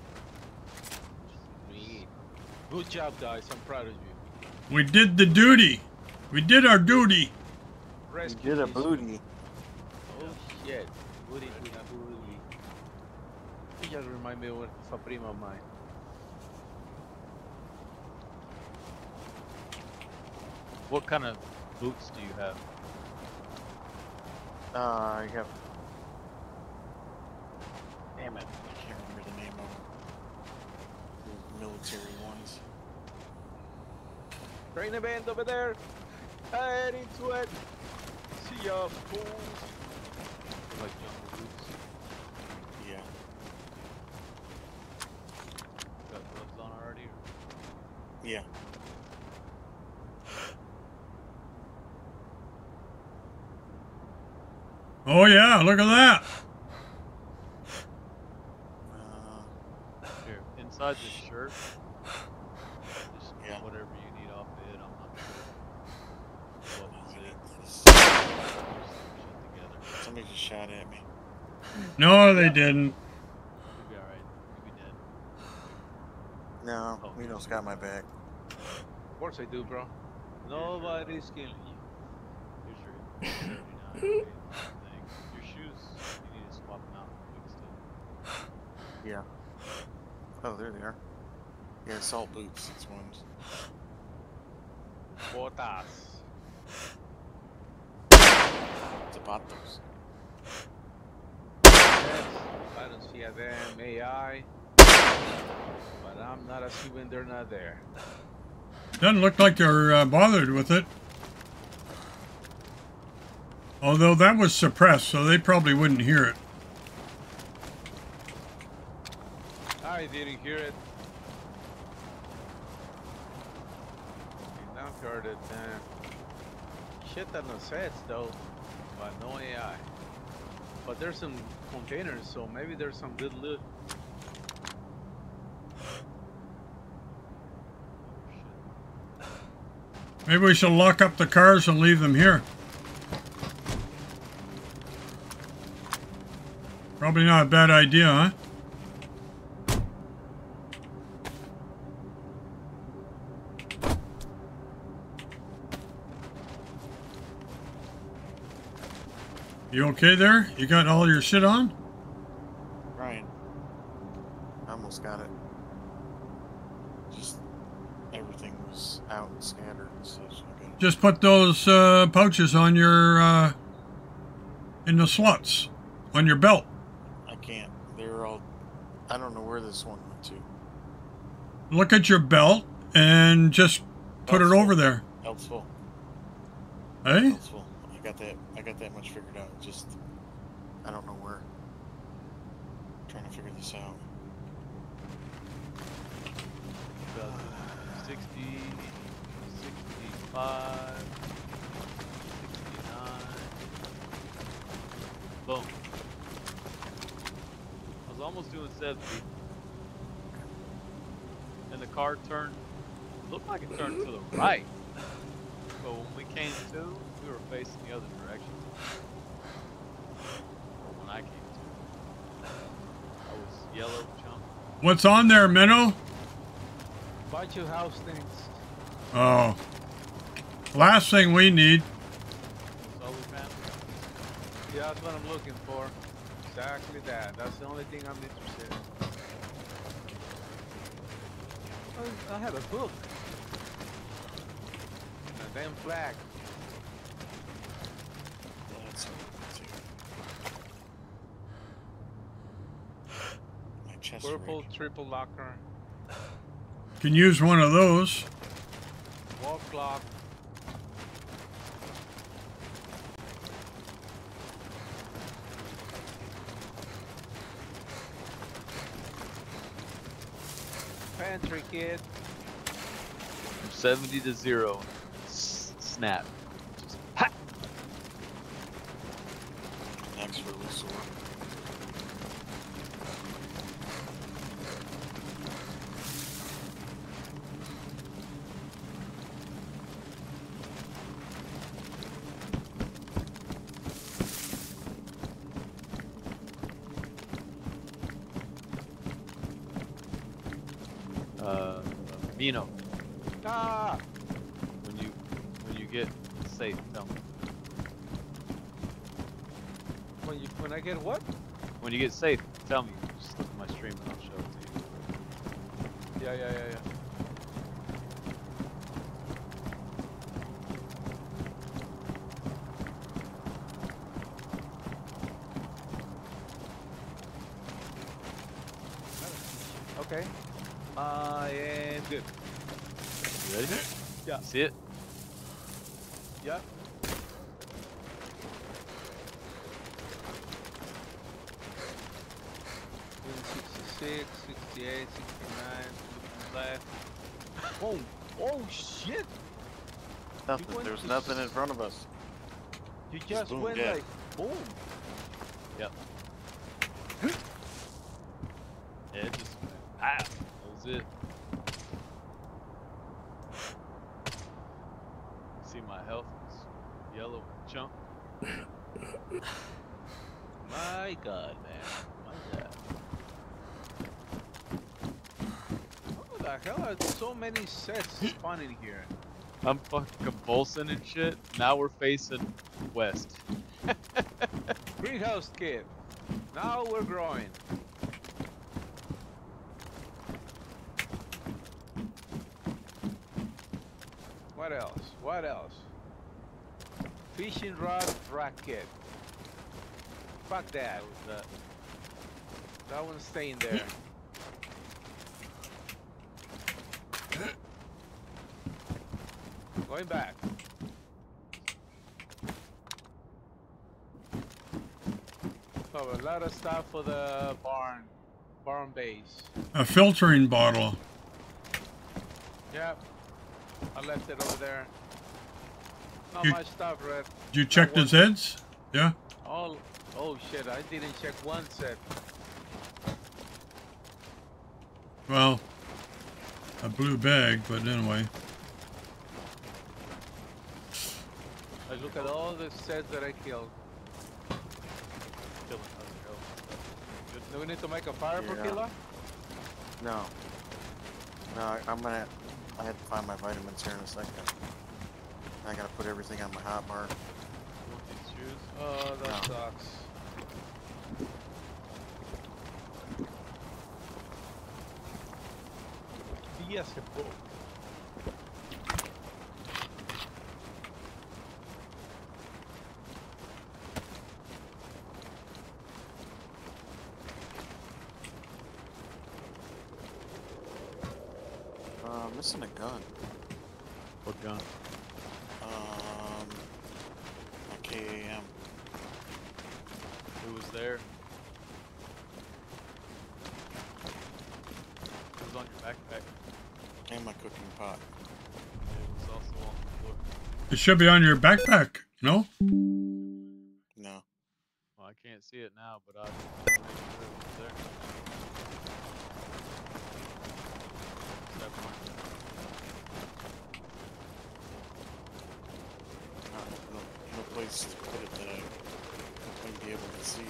it. Sweet. Good job, guys. I'm proud of you. We did the duty. We did our duty. You Rescue did a these- booty. Oh shit. Booty, booty, booty. You just remind me of a prima of mine. What kind of boots do you have? Uh, I have. Damn it, I can't remember the name of them. The military ones. Train event over there. Head into it. See ya, fools. Like jungle boots? Yeah. Got gloves on already? Or? Yeah. Oh yeah, look at that. Uh, Here, inside the shirt. Just Yeah. whatever you need off it. I'm not sure. What was it? this- Shit together. Somebody just shot at me. No, they didn't. You'll be alright. You'll be dead. No, Oh. Mino's got my back. Of course I do, bro. Nobody's killing you. Here's your thirty-nine thing. Your shoes, you need to swap them out quick still. Yeah. Oh, there they are. Yeah, salt boots. These ones. Botas. Zapatos. Yes, I don't see a damn A I. But I'm not assuming they're not there. Doesn't look like they're uh, bothered with it. Although that was suppressed, so they probably wouldn't hear it. I didn't hear it. You now heard it, man. Shit that no sense though, but no A I. But there's some containers, so maybe there's some good loot. Maybe we should lock up the cars and leave them here. Probably not a bad idea, huh? You okay there? You got all your shit on? Ryan, I almost got it. Just everything was out and scattered, so it's okay. Just put those uh, pouches on your, uh, in the slots, on your belt. I can't. They're all. I don't know where this one went to. Look at your belt and just put Belt's it full. over there. Belt's full. Hey? Belt's full. I got that. I got that much figured out. Just, I don't know where. I'm trying to figure this out. sixty, sixty-five, sixty-nine. Boom. I was almost doing seventy. And the car turned, looked like it turned to the right. But when we came to, we were facing the other direction. When I came to, I was yellow chunk. What's on there, Minnow? Bunch of house things. Oh. Last thing we need. Solar panel. Yeah, that's what I'm looking for. Exactly that. That's the only thing I'm interested in. Oh, I have a book. A damn flag. That's too. My chest Purple rig. triple locker. Can use one of those. Wall clock. Pantry kit. From seventy to zero. S snap. Just ha! Next really sore. Uh, Mino, Ah! when you when you get safe, tell me. When you when I get what? When you get safe, tell me. Just look at my stream and I'll show it to you. Yeah, yeah, yeah, yeah. Okay. I am good. You ready? Yeah. See it? Yeah. sixty-six, sixty-eight, sixty-nine, left. Oh, oh shit! Nothing. went There was to nothing in s- front of us. You just boom, went yeah. like boom. Yep. Yeah, it just went, ah, that was it. See, my health is yellow chunk. My god, man. My god. What the hell are so many sets spawning here? I'm fucking convulsing and shit. Now we're facing west. Greenhouse kit. Now we're growing. What else? What else? Fishing rod racket. Fuck that. That That one's staying there. Going back. Oh, a lot of stuff for the barn. Barn base. A filtering bottle. Yep. I left it over there. Not You- much stuff, Red. Did you check the one- Zeds? Yeah? All. Oh shit! I didn't check one set. Well, a blue bag, but anyway. I look at all the sets that I killed. killing other health. Good. Do we need to make a fire per Yeah. kilo? No. No, I, I'm gonna. I have to find my vitamins here in a second. I gotta put everything on my hot bar. You want these shoes? Oh, that No. sucks. Yes, it broke. Uh, I'm missing a gun. What gun? Um, a K A M. Who was there? It was on your backpack. And my cooking pot. It was also on the floor. It should be on your backpack, no? No. Well, I can't see it now, but I make sure it was there. Step on it. No, no place to put it that I wouldn't be able to see.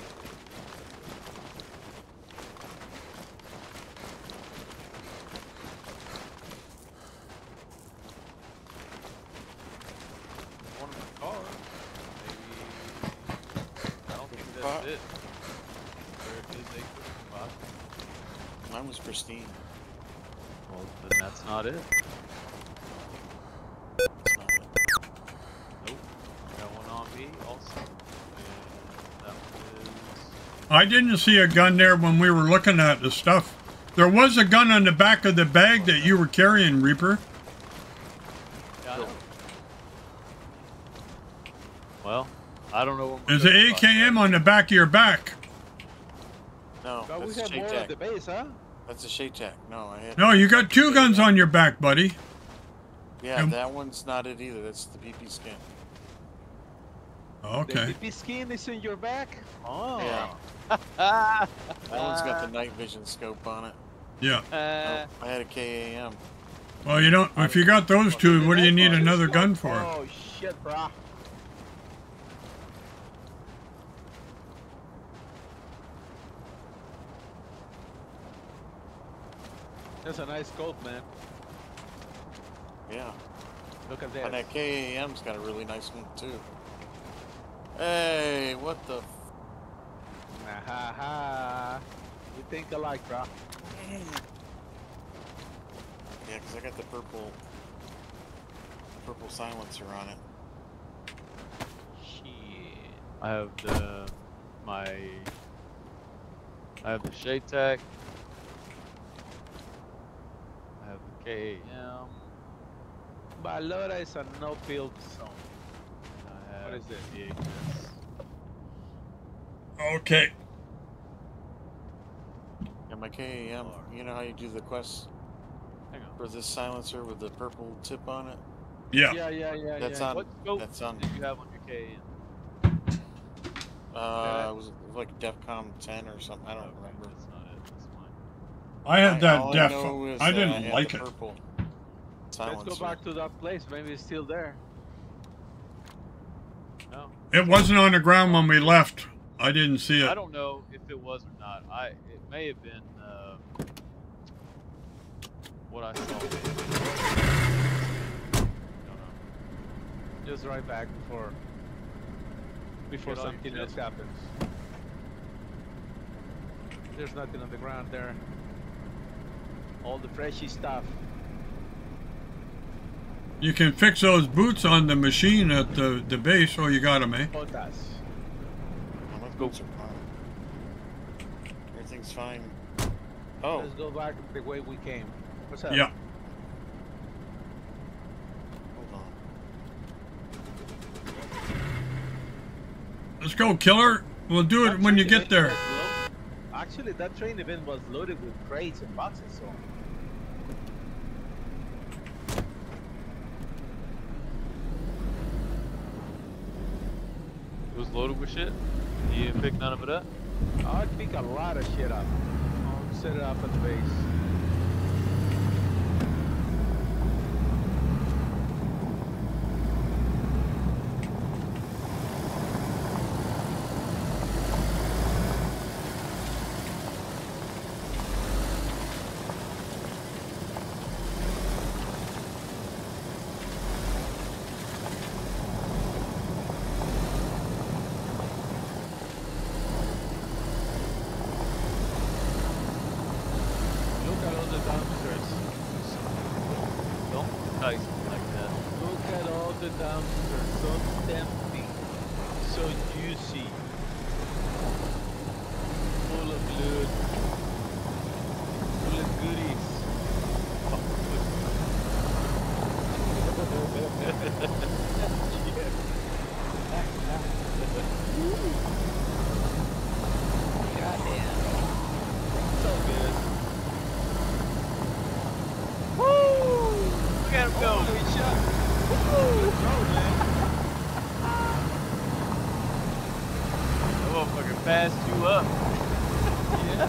One of my cars. Maybe. I don't think that's Pot? it. Where it is a cooking pot. Mine was pristine. Well, then that's not it. That's not it. Nope. Got one on me also. And that one is. I didn't see a gun there when we were looking at the stuff. There was a gun on the back of the bag that you were carrying, Reaper. Yeah, I know. Well, I don't know what There's an A K M on the back of your back. No, But we that's a have shake more jack. at the base, huh? That's a shake jack. No, I had. No, you got two guns on your back, buddy. Yeah, Um, that one's not it either. That's the P P skin. Okay. The P P skin is in your back? Oh. Yeah. Ah. That one's got the night vision scope on it. Yeah. Uh, I had a K A M. Well, you don't. If you got those two, what do you need another gun for? Oh shit, brah. That's a nice scope, man. Yeah. Look at And that. that K A M's got a really nice one too. Hey, what the? F Ha ha ha. We think alike, brah. Yeah, because I got the purple, purple silencer on it. shit. I have the my. I have the shade tack. I have the K A M. Valora is a no build zone. I have What is this? the H S. Okay. And my K A M, you know how you do the quest Hang on. for this silencer with the purple tip on it? Yeah. Yeah, yeah, yeah, That's yeah. on. What scope That's on. did you have on your K A M? Uh, it was like DEFCON ten or something. I don't Okay, remember. that's not it. That's fine. I had that all def. know is I that didn't had like the it. Purple Let's silencer. go back to that place. Maybe it's still there. No. It wasn't on the ground when we left. I didn't see I it. don't know if it was or not. I it may have been uh, what I saw. I don't know. Just right back before before Get all your something shit. else happens. There's nothing on the ground there. All the freshy stuff. You can fix those boots on the machine at the, the base. Oh, you got them, eh? Potas. Oh, my boots are fine. Everything's fine. Oh, Let's go back the way we came. What's up? Yeah. hold on. Let's go, killer. We'll do it when you get there. Actually, that train event was loaded with crates and boxes, so. It was loaded with shit. You didn't pick none of it up. I'd pick a lot of shit up. I'll set it up at the base. the dumpsters. Don't entice me like that. Look at all the dumpsters. So tempting. So juicy. Full of loot. Full of goodies. Goddamn. So good. Woo! Look at him go. Holy shit. Good throw, man. That motherfucker passed you up. Yeah.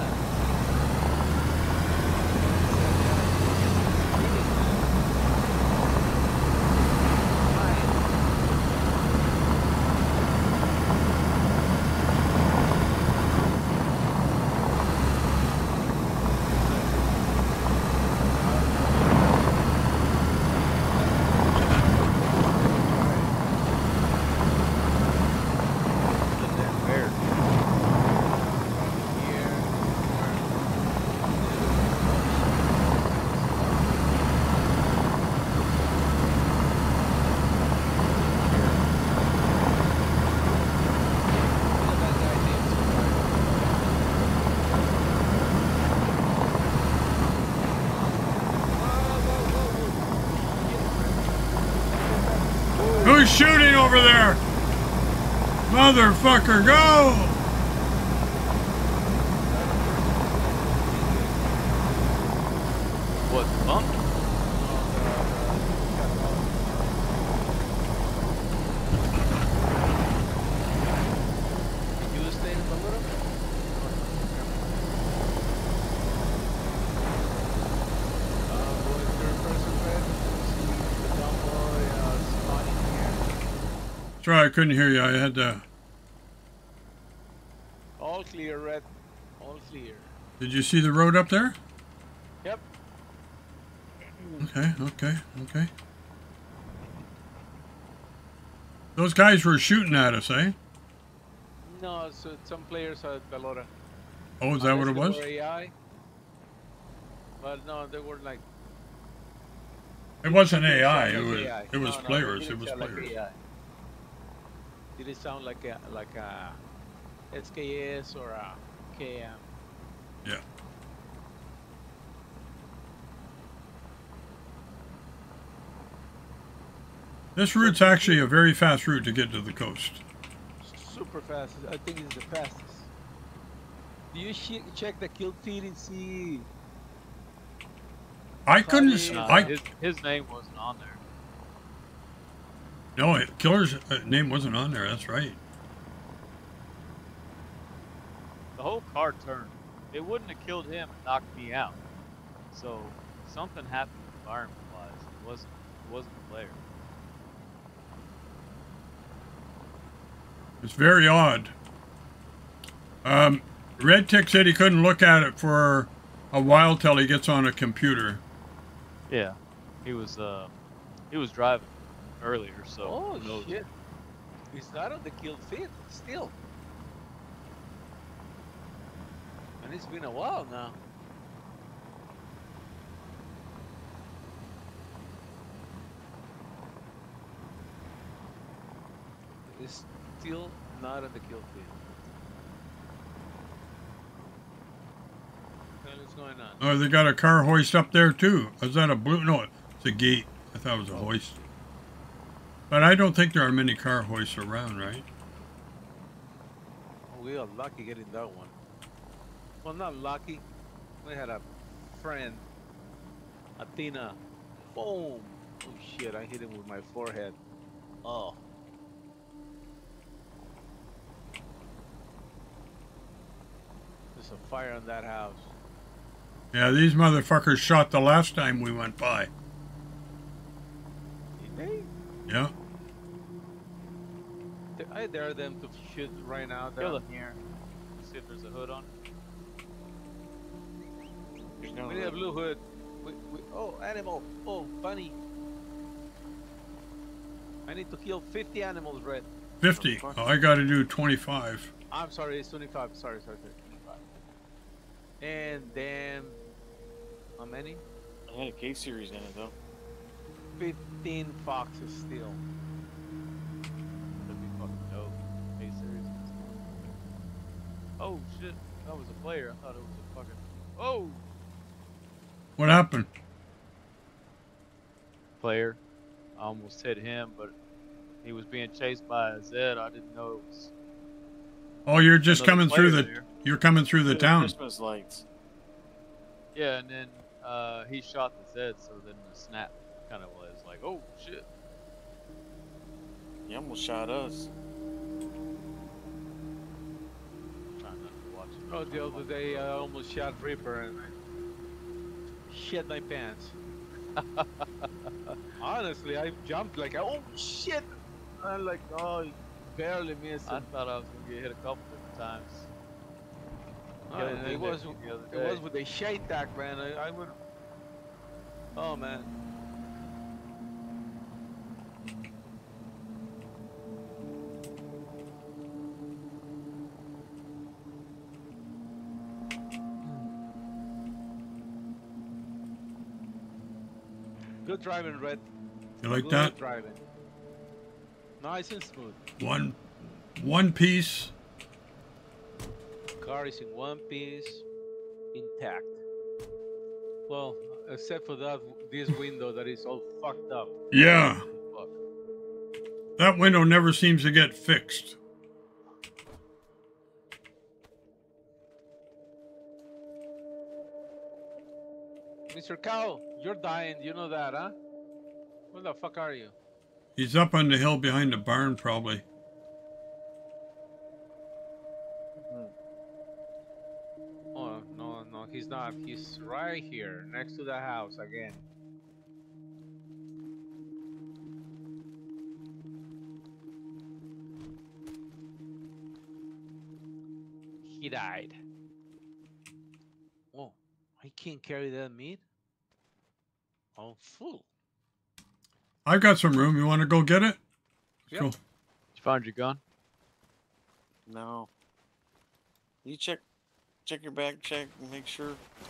Who's shooting over there? Motherfucker, go! What, bump? Can you stay in the little? Uh, going third person red. See the dumb boy uh, spawning here. Sorry, I couldn't hear you. I had to. All clear, red. All clear. Did you see the road up there? Yep. Okay, okay, okay. Those guys were shooting at us, eh? No, so some players are Pelota. Oh, is that what it Unless was? they were A I. But no, they were like. It wasn't A I. Like It was A I. it was No, no, players. didn't It was sound like players. A I. Did it sound like a like a S K S or a K M? Yeah. This route's actually a very fast route to get to the coast. Super fast. I think it's the fastest. Do you sh check the kill feed and see? I couldn't. s- Funny. No, I his, his name wasn't on there. no. Killer's uh, name wasn't on there. That's right. The whole car turned. It wouldn't have killed him and knocked me out. So something happened environment-wise. It wasn't. It wasn't the player. It's very odd. Um, Red-Tic said he couldn't look at it for a while till he gets on a computer. Yeah, he was. Uh, he was driving earlier, so. Oh who knows? shit! It's not on the kill feed still. And it's been a while now. It's still not on the kill feed. What the hell is going on? Oh, they got a car hoist up there too. Is that a blue? No, it's a gate. I thought it was a hoist. But I don't think there are many car hoists around, right? We are lucky getting that one. Well, not lucky. We had a friend, Athena. Boom! Oh shit! I hit him with my forehead. Oh. There's a fire on that house. Yeah, these motherfuckers shot the last time we went by. Did they? Yeah. Th- I dare them to shoot right now. Kill Down it. here. See if there's a hood on. There's no We need a red. blue hood. We, we, oh, animal. Oh, bunny. I need to kill fifty animals, Red. fifty. Oh, I got to do twenty-five. I'm sorry, it's twenty-five. Sorry, sorry, sorry. twenty-five. And then, uh, How many? I had a K series in it though. Fifteen foxes still. That'd be fucking dope. Hey, series. Oh shit, that was a player. I thought it was a fucking. Oh, What happened? player. I almost hit him, but he was being chased by a Zed. I didn't know it was. Oh, you're just Another coming through player the. there. You're coming through the Little town. Christmas lights. Yeah, and then uh, he shot the Zed, so then the snap kind of was like, oh shit. He almost shot us. Trying not to watch it. Oh, the other day I almost shot Reaper and I shit my pants. Honestly, I jumped like, oh shit! I'm like, oh, you barely missed I him. thought I was gonna get hit a couple different times. Oh, Yeah, and they it was hit me the other it day. was with a shade tack, man. I, I would. Oh man. Good driving, Red. You like Good that? driving. Nice and smooth. One, one piece. Car is in one piece, intact. Well, except for that, this window that is all fucked up. Yeah, Fuck. that window never seems to get fixed. Mister Cow, you're dying. You know that, huh? Where the fuck are you? He's up on the hill behind the barn, probably. Oh, no, no, he's not. He's right here, next to the house again. He died. Oh, I can't carry that meat. I'm full. I've got some room. You want to go get it? Yep. Go. Did you find your gun? No. You check, check your back, check, and make sure.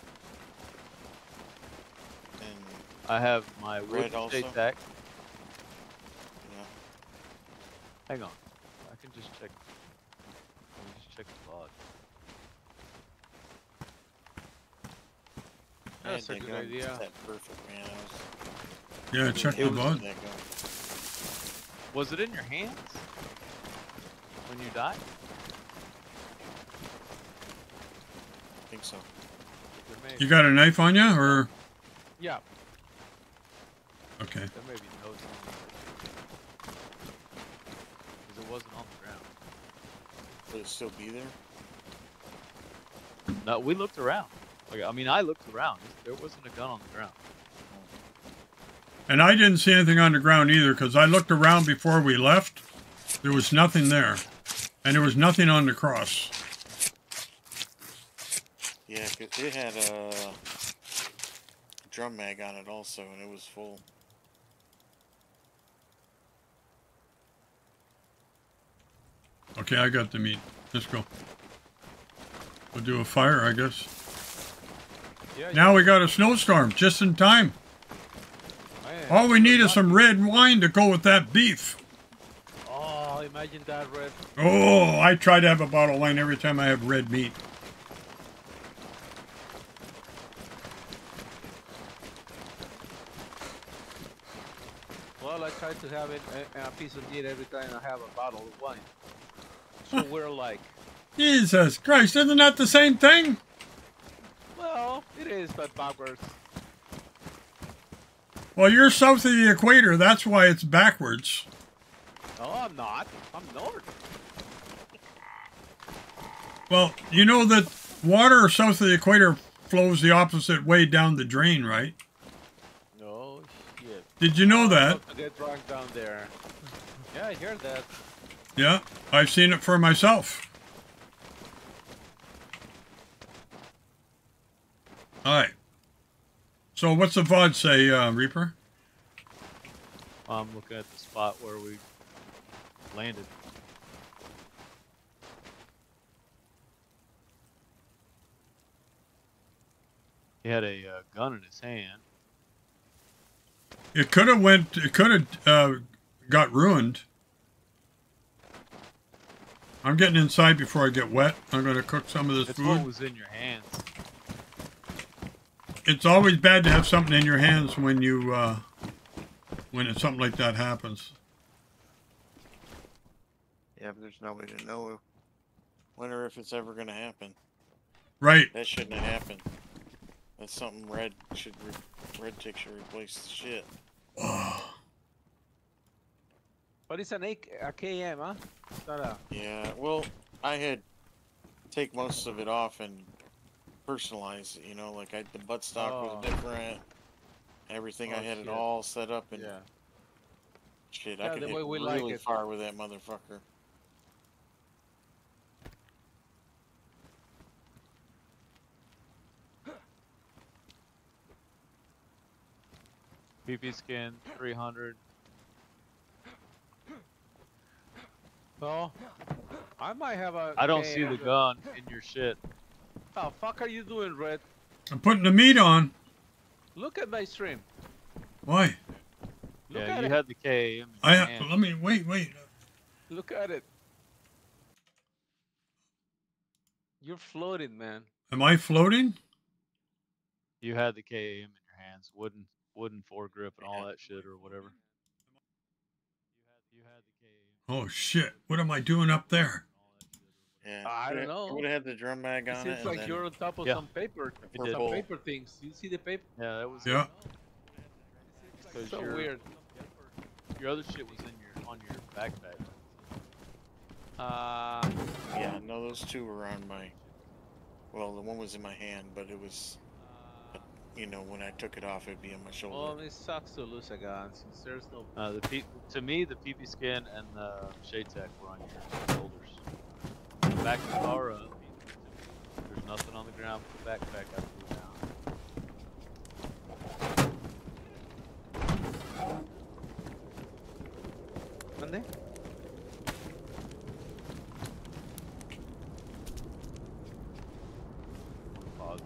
And I have my Red wood also? state tack. yeah, Hang on. I can just check. Let me just check the log. I had That's a that good gun idea. set perfect, man. I was Yeah, check It the was- bud. that gun. Was it in your hands when you died? I think so. There may, You got a knife on you, or Yeah. okay? there may be notes on it. Because it wasn't on the ground. Would it still be there? No, we looked around. Like, I mean, I looked around. There wasn't a gun on the ground. And I didn't see anything on the ground either, because I looked around before we left. There was nothing there, and there was nothing on the cross. Yeah, 'cause it had a drum mag on it also, and it was full. Okay, I got the meat. Let's go. We'll do a fire, I guess. Yeah. Now we got a snowstorm, just in time. Man, All we need is some red wine to go with that beef. Oh, imagine that, Red. Oh, I try to have a bottle of wine every time I have red meat. Well, I try to have it a, a piece of meat every time I have a bottle of wine. So we're like, Jesus Christ, isn't that the same thing? well, it is, but backwards. Well, you're south of the equator, that's why it's backwards. No, I'm not. I'm north. Well, you know that water south of the equator flows the opposite way down the drain, right? No shit. Did you know that? Not to get drunk down there. Yeah, I heard that. Yeah, I've seen it for myself. All right. So what's the V O D say, uh, Reaper? I'm looking at the spot where we landed. He had a uh, gun in his hand. It could have went. It could have uh, got ruined. I'm getting inside before I get wet. I'm going to cook some of this It's food. what was in your hands. It's always bad to have something in your hands when you uh, when it's something like that happens. Yeah, but there's no way to know when or if it's ever going to happen. Right. That shouldn't have happened. That's something Red should re RedTic should replace the shit. But it's an A K M, huh? It's not a... Yeah, well, I had take most of it off and personalize it, you know, like I, the buttstock Oh. was different. Everything Oh, I had shit. it all set up and Yeah. shit. Yeah, I could the hit way we really like it. far with that motherfucker. P P skin, three hundred. Well, I might have a... I don't K see the M. gun in your shit. Oh, fuck are you doing, Red? I'm putting the meat on. Look at my stream. Why? Look Yeah, at you it. had the K A M in I your ha hand. let me wait. Wait. Look at it. You're floating, man. Am I floating? You had the K A M in your hands, wooden wooden foregrip and all that shit or whatever. You had the K A M. Oh shit! What am I doing up there? Yeah, I don't shoulda- know. I would have had the drum bag It on seems it. like and you're on top of Yeah. some paper, It some did. paper things. You see the paper? Yeah, that was Yeah. Because So your, weird. your other shit was in your on your backpack. Uh, then, yeah, no, those two were on my. Well, the one was in my hand, but it was, you know, when I took it off, it'd be on my shoulder. well, it sucks to lose a gun since there's no. Uh, the P to me, the P P skin and the shade tech were on your shoulders. Back the car up. There's nothing on the ground but the backpack I threw down. Monday? Pause.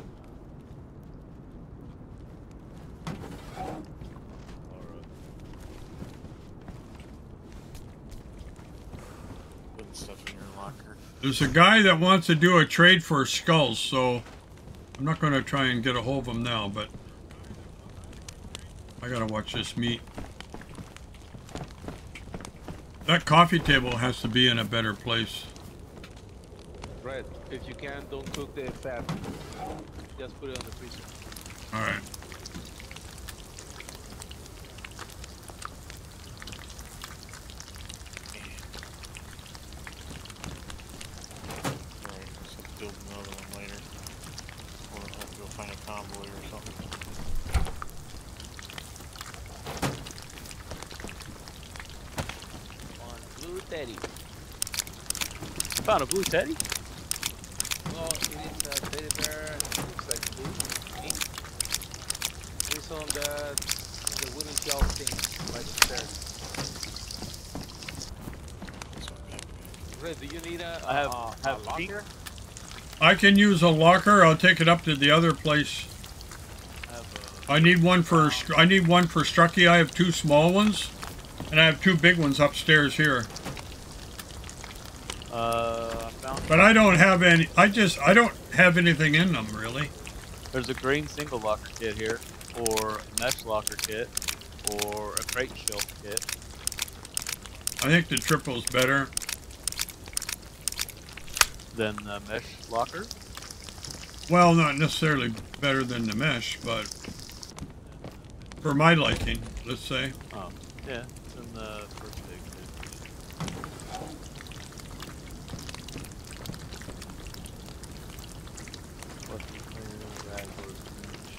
Putting stuff in your locker. There's a guy that wants to do a trade for skulls, so I'm not going to try and get a hold of him now, but I got to watch this meat. That coffee table has to be in a better place. Red, if you can, don't cook the fat. Just put it on the freezer. All right. Alright, let's have to build another one later. Or we'll have to go find a convoy or something. On blue teddy. Found a blue teddy? Well, it is a teddy bear. It looks like blue. Ink. It's on the the wooden shelf thing by the stairs. This one, yeah. Red, do you need a, I have- a, have a pink. locker? I can use a locker. I'll take it up to the other place. I have I need one for I need one for Strucky. I have two small ones, and I have two big ones upstairs here. a, uh, I found But I don't have any. I just I don't have anything in them really. there's a green single locker kit here, or a mesh locker kit, or a crate and shelf kit. I think the triple's better. Then the mesh locker. Well, not necessarily better than the mesh, but for my liking, let's say. Oh, yeah, it's in the first big kit. What's the clear, rag, or finish?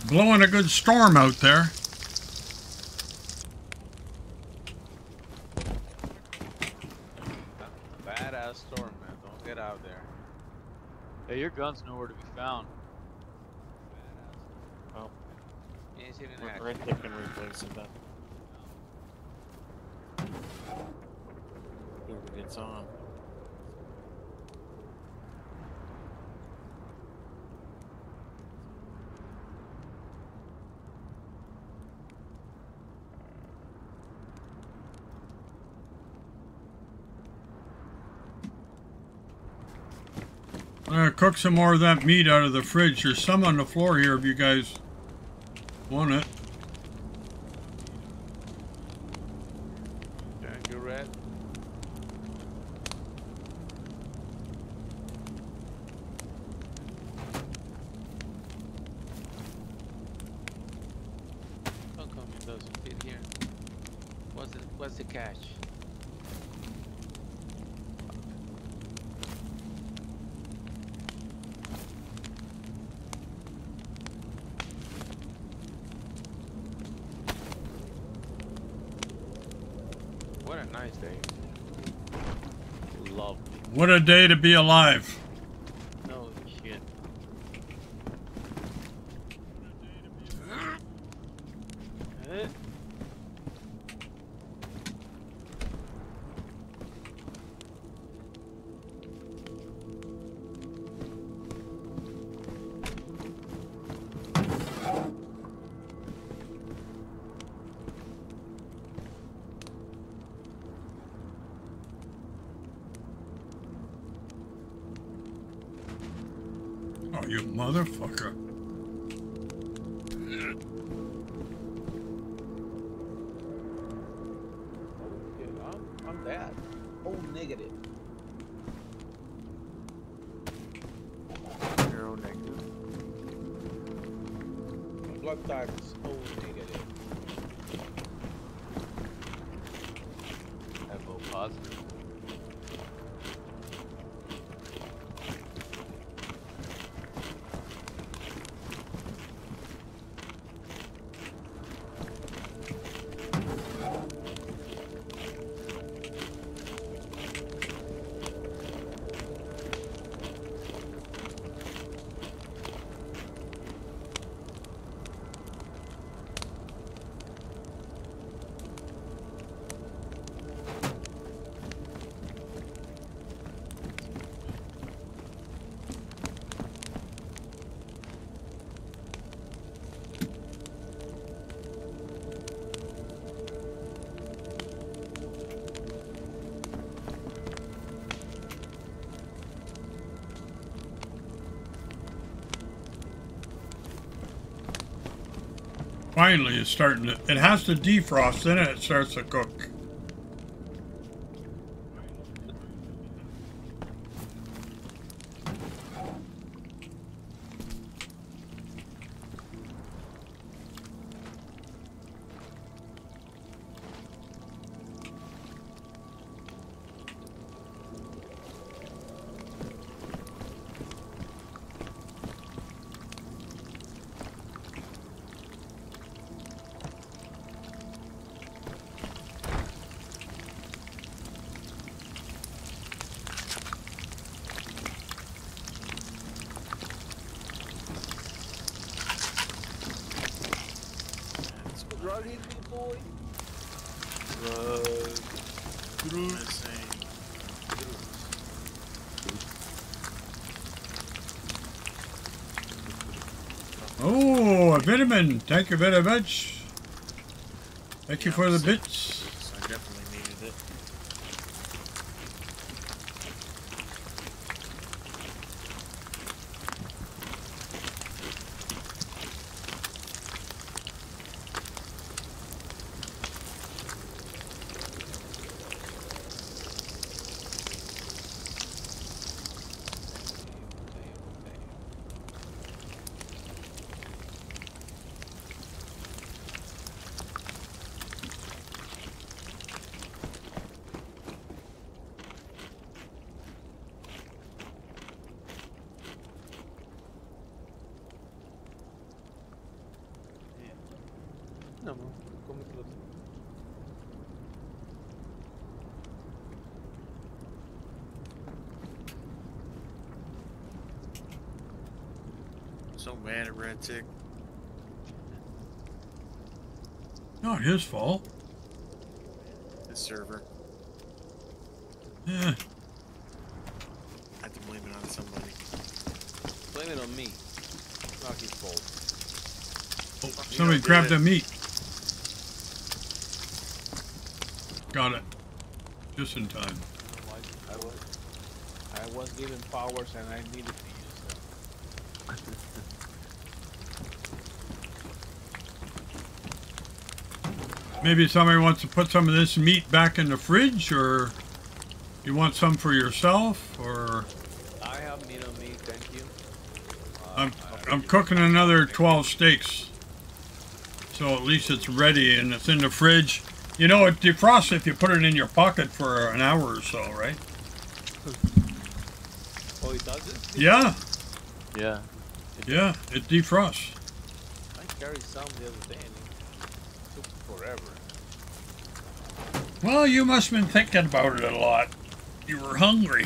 blowing a good storm out there. Badass storm, man. Don't get out there. Hey, your gun's nowhere to be found. Well, Ain't seen an action. RedTic can replace it then. Whoever gets on. I'm gonna cook some more of that meat out of the fridge. There's some on the floor here if you guys want it. Thank you, Red. How come it doesn't fit here? What's the, what's the catch? What a nice day. Lovely. What a day to be alive. No shit. Eh? Oh, you motherfucker. Yeah, I'm, I'm bad. Oh, negative. Zero negative. My blood type is O negative. F O positive. Finally, it's starting to, it has to defrost, then it starts to cook. Run in me, boy. Missing. Oh, a vitamin. Thank you very much. Thank you Yeah, for the so- bits. So I definitely needed it. No, no, come close. So mad at Red-Tic. Not his fault. His server. Yeah. I have to blame it on somebody. Blame it on me. It's not his fault. Oh, somebody grabbed the meat. Got it. Just in time. I was, I was given powers and I needed to use them. Maybe somebody wants to put some of this meat back in the fridge, or you want some for yourself, or... I have meat on me, thank you. Uh, I'm, I'm cooking another twelve steaks. So at least it's ready and it's in the fridge. You know, it defrosts if you put it in your pocket for an hour or so, right? Oh, it does it? Yeah. Yeah. Yeah, it defrosts. I carried some the other day and it took forever. Well, you must have been thinking about it a lot. You were hungry.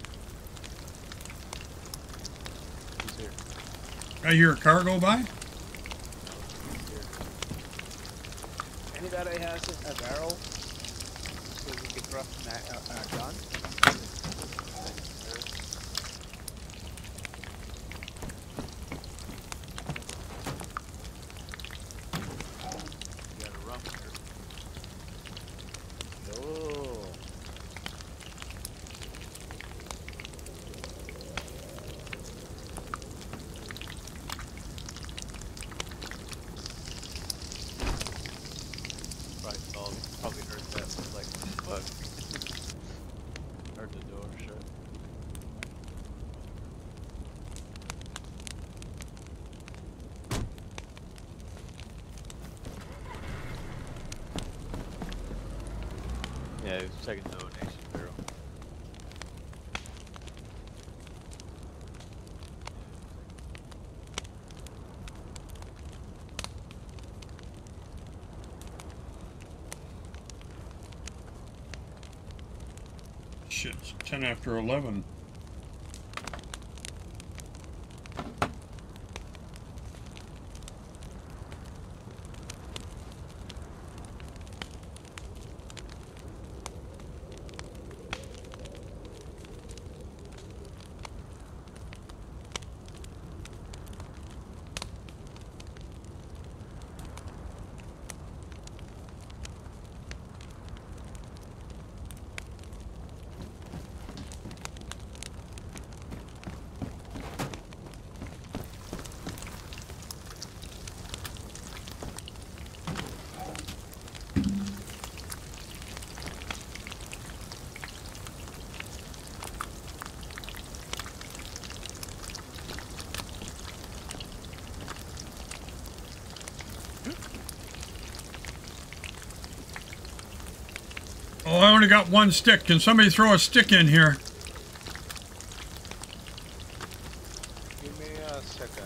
Who's here? I hear a car go by? Anybody has a barrel so we can craft a, a, a gun? You got a rum here. Oh. Probably heard that, so like, fuck. Heard the door shut. Yeah, he was checking the donation barrel. Shit, it's ten after eleven. Oh, I only got one stick. Can somebody throw a stick in here? Give me a second.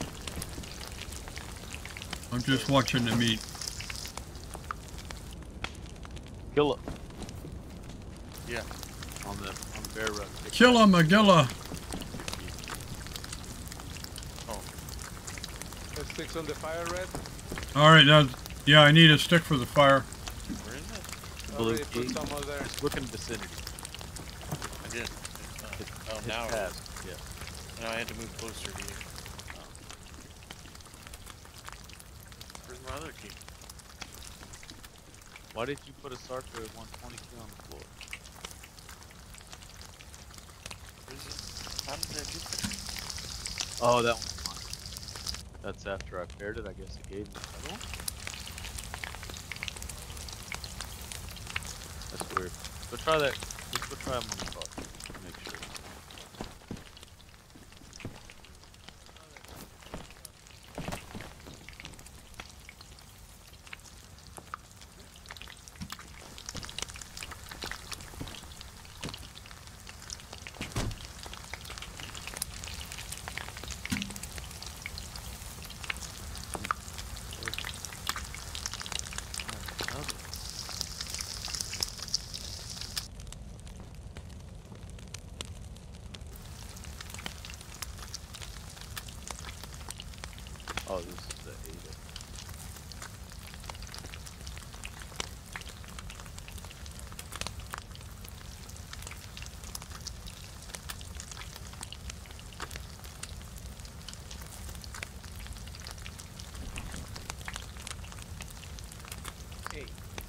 I'm just watching the meat. Kill it. Yeah. On the on the bear rug. Kill him, Magilla. Oh. Let's sticks on the fire, Red. All right, now, yeah, I need a stick for the fire. Where is it? Blue Already put key. some over there. Just look in the vicinity. I did. Uh, Hit, oh, hit now. tab. Yeah. Now I had to move closer to you. Where's my other key? Why did you put a Sartre at one twenty Q on the floor? Where's it? How did I get there? Oh, that one's mine. That's after I paired it. I guess it gave me another one. That's weird. Go try that. Let's go try them on the car. Make sure. Oh, this is the Ada. Hey.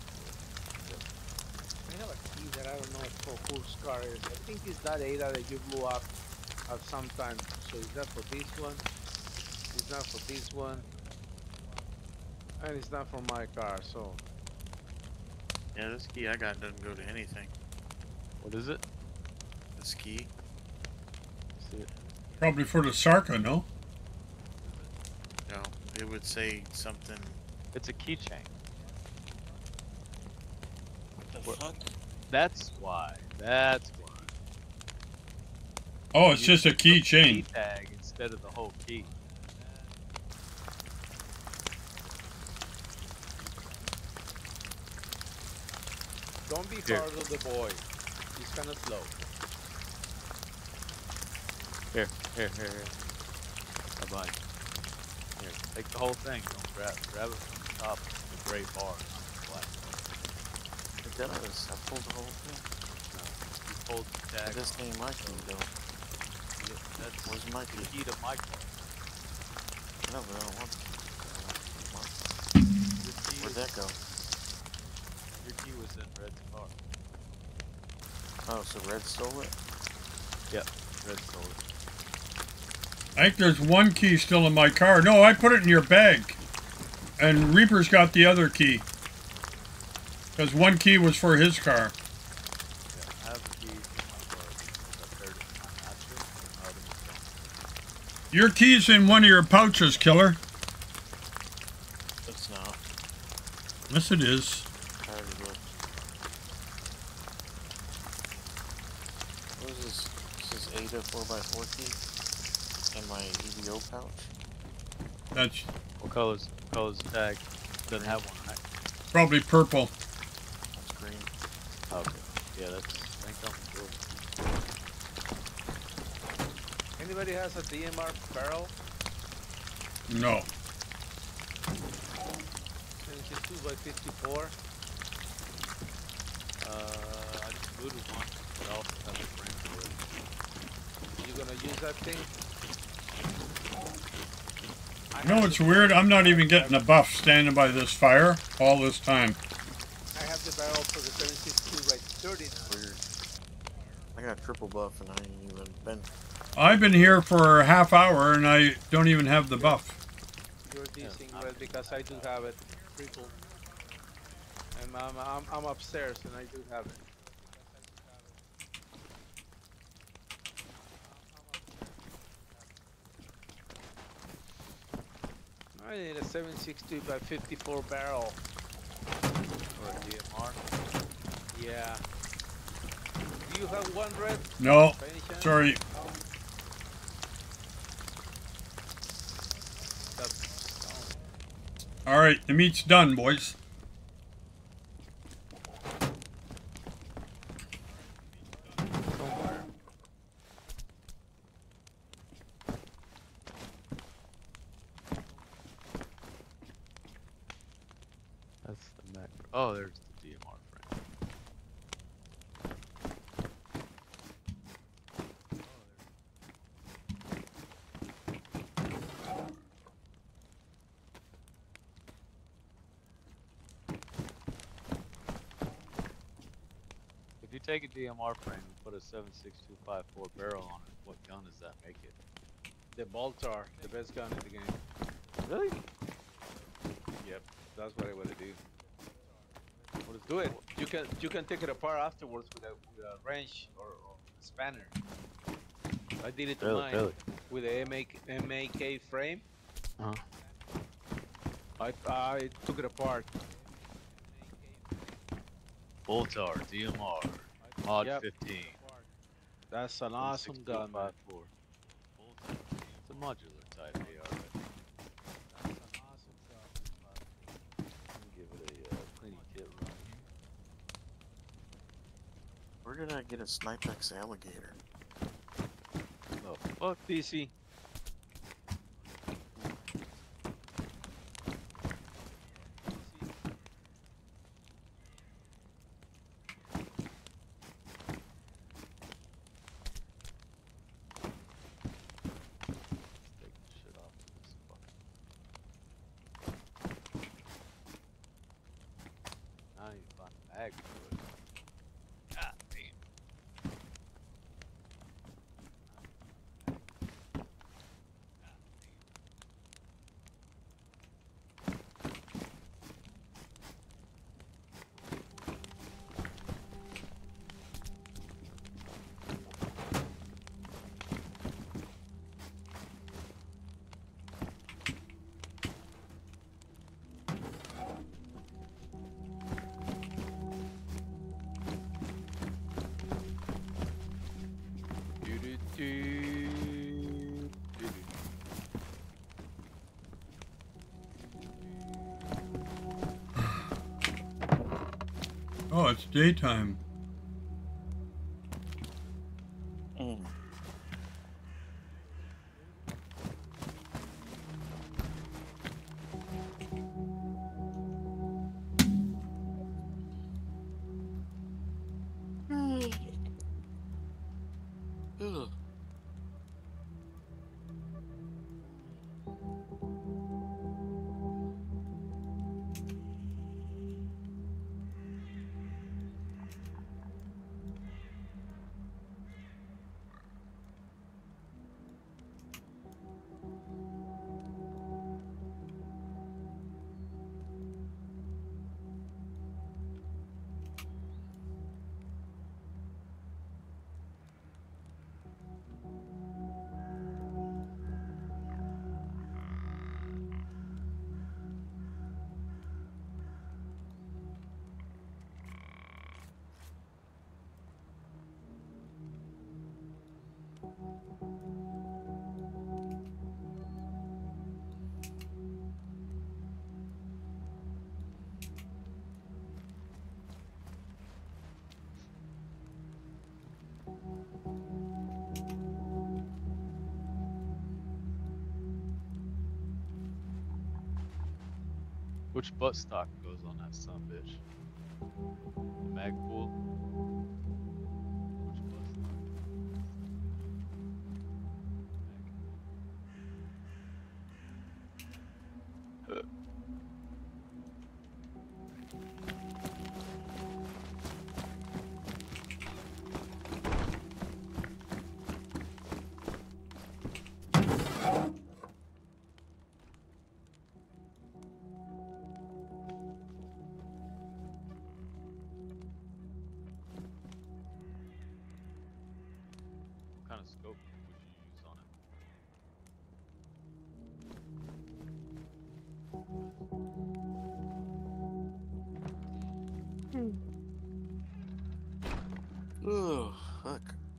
I have a key that I don't know for whose car is. I think it's that Ada that you blew up at some time. So is that for this one? It's not for this one. And it's not for my car, so. Yeah, this key I got doesn't go to anything. What is it? This key. See it? Probably for the Sarka, no? No, it would say something. It's a keychain. What the What? fuck? That's why. That's why. Oh, it's You just a put the Key keychain. tag instead of the whole key. Don't be Here. hard on the boy. He's kind of slow. Here, here, here, here. Bye bye. Here, take the whole thing. Don't grab, grab it from the top of the gray bar, not the black bar. It does. I pulled the whole thing. No, you pulled the I tag. just off. ain't my key though. Yeah, that's Where's my the key? key to my car. No, but I don't want the key. I want the key. Your key Where'd was, that go? Your key was in Red's car. Oh, so Red stole it? Yep, Red stole it. I think there's one key still in my car. No, I put it in your bag. And Reaper's got the other key. Because one key was for his car. Yeah, I have the key in my car because I paired it with my master and my other one. Your key's in one of your pouches, Killer. It's not. Yes, it is. I already looked. What is this? This is Ada four by four key in my E V O pouch. That's What color's, what color's the tag? Doesn't have one, right? probably purple. That's green. Okay. Yeah, that's, I think I'm good. Anybody has a D M R barrel? No. seventy-two by fifty-four. Uh, I just booted one, but I also have a frame for it. You gonna use that thing? I You know have what's the- weird? I'm not even getting a buff standing by this fire all this time. I have the barrel for the seventy-two by thirty now. Weird. I got triple buff and I ain't even been. I've been here for a half hour and I don't even have the buff. You're dissing Red because I do have it. Triple. And I'm, I'm, I'm upstairs and I do have it. I need a seven sixty by fifty-four barrel. Or a D M R. Yeah. Do you have one, Red? No, By any chance? sorry. That's, All right, the meat's done, boys. that's the macro. Oh, there's the D M R frame. If you take a D M R frame and put a seven six two five four barrel on it, what gun does that make it? The Boltar, the best gun in the game. Really? Yep, that's what I want to do. Do it. You can you can take it apart afterwards with a, with a wrench or, or a spanner. I did it to Really, mine really? with a M A, M A K frame. Uh-huh. I I took it apart. Boltar, D M R, Mod Yep. fifteen. That's an awesome gun, man. Boltar. It's a modular type A R. Right? That's an awesome gun. Let me give it a uh, cleaning kit run here. Where did I get a Snipex alligator? Oh, fuck. P C. Do, do, Oh, it's daytime. Mm. Ugh. Which butt stock goes on that son of a bitch? The mag pool? Which butt stock? Mag. What kind of scope would you use on it? Ugh, fuck.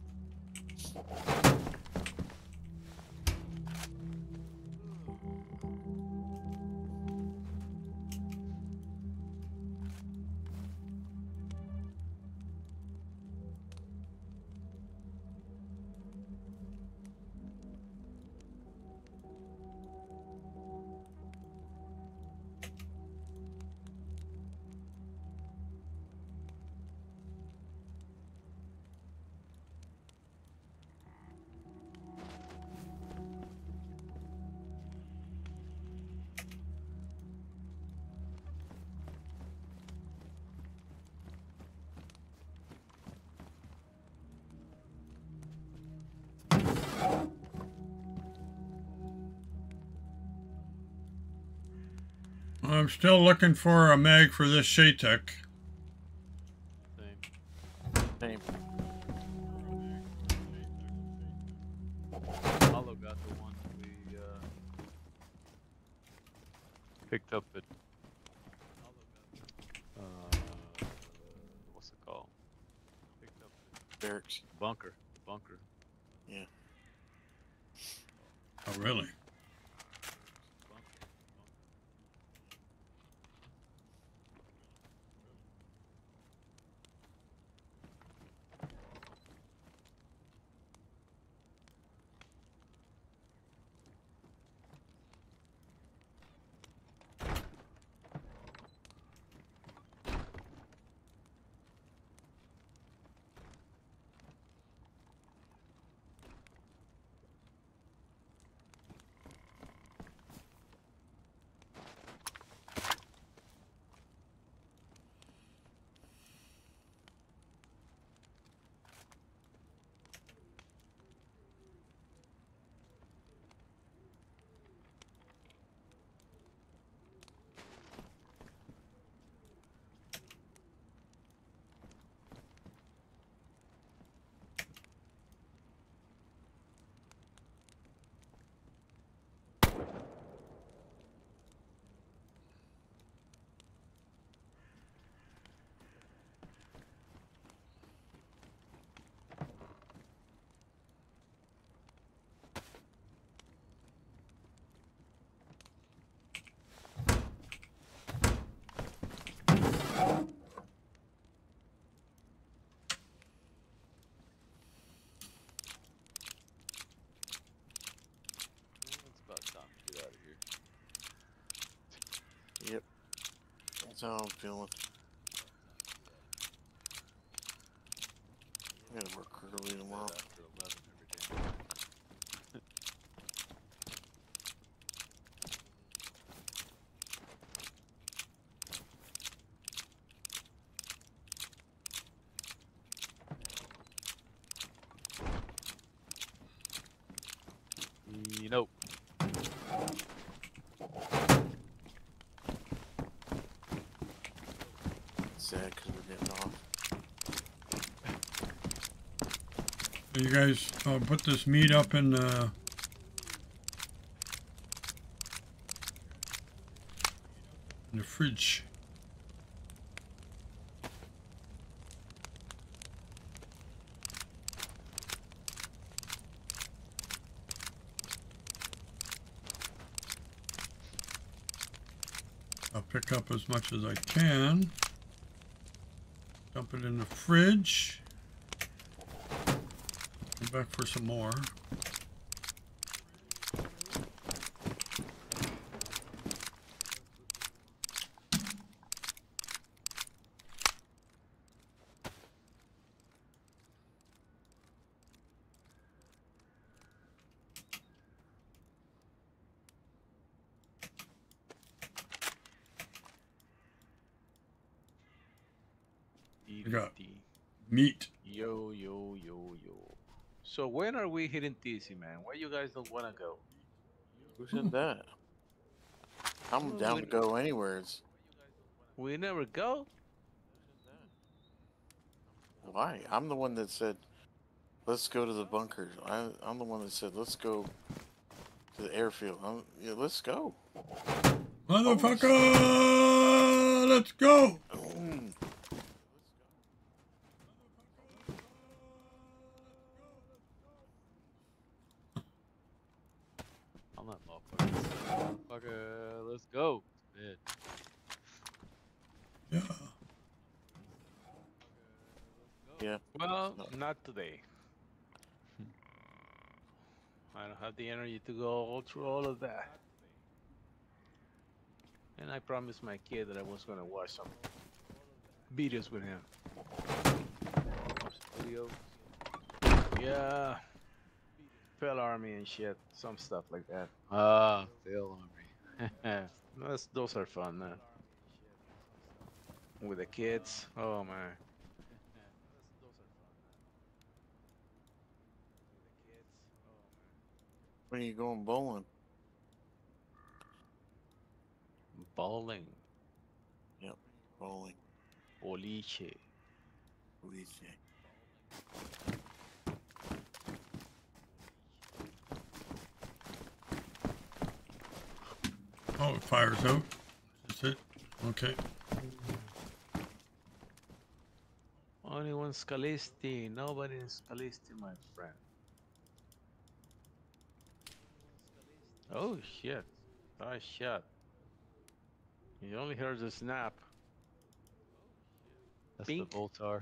I'm still looking for a mag for this Shaytek. Same. Same. Hollow got the one we uh, picked up at uh, what's it called? Picked up at Barracks. bunker. The bunker. Yeah. Oh, really? That's how I'm feeling. I gotta work early tomorrow. After eleven every day. You know. Sad because we're getting off. You guys uh, put this meat up in the in the fridge. I'll pick up as much as I can. Dump it in the fridge. Go back for some more. I got meat. Yo, yo, yo, yo. So when are we hitting T C, man? Where you guys don't want to go? Who said that? I'm Well, down we- to go anywhere. It's- We never go. Why? I'm the one that said, let's go to the bunkers. I, I'm the one that said, let's go to the airfield. I'm, yeah, let's go. Motherfucker! Let's go! Mm. I'm that motherfucker. Motherfucker, let's go. Man. Yeah. Yeah. Well, No. not today. I don't have the energy to go through all of that. And I promised my kid that I was gonna watch some videos with him. Video. Yeah. Fell Army and shit. Some stuff like that. Ah, fail on me. Those, those are fun, man. With the kids. Oh, man. When are you going bowling? Bowling. Yep, bowling. Boliche. What do you say? Oh, it fires out. That's it. Okay. Only one Scalisti. Nobody in Scalisti, my friend. Oh, shit. Nice shot. He only hears a snap. That's Pink. the Voltar.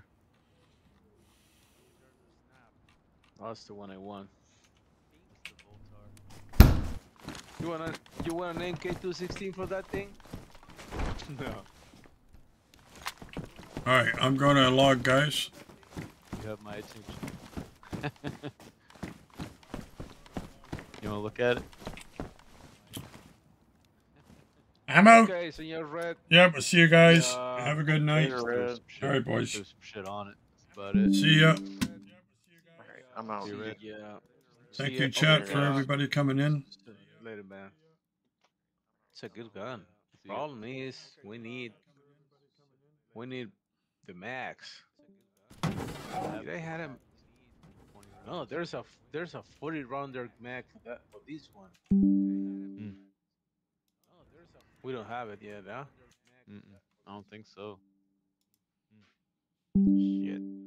That's the one I want. That's the Voltar. You want a you want an M K two sixteen for that thing? No. Alright, I'm gonna log, guys. You have my attention. You wanna look at it? I'm out! Okay, Senor Red. Yep, I'll see you guys. Yeah. Have a good night. Later, There's Red. some shit- Alright, boys. There's some shit on it. That's about it. See ya. Alright, I'm out. See you, Red. Yeah. Thank See you, ya. chat, Okay, for guys. everybody coming in. Later, man. It's a good gun. See ya. Problem is, we need we need the max. They had him. No, there's a there's a forty rounder mag for that for this one. Mm. We don't have it yet, huh? Mm-mm. I don't think so. Shit.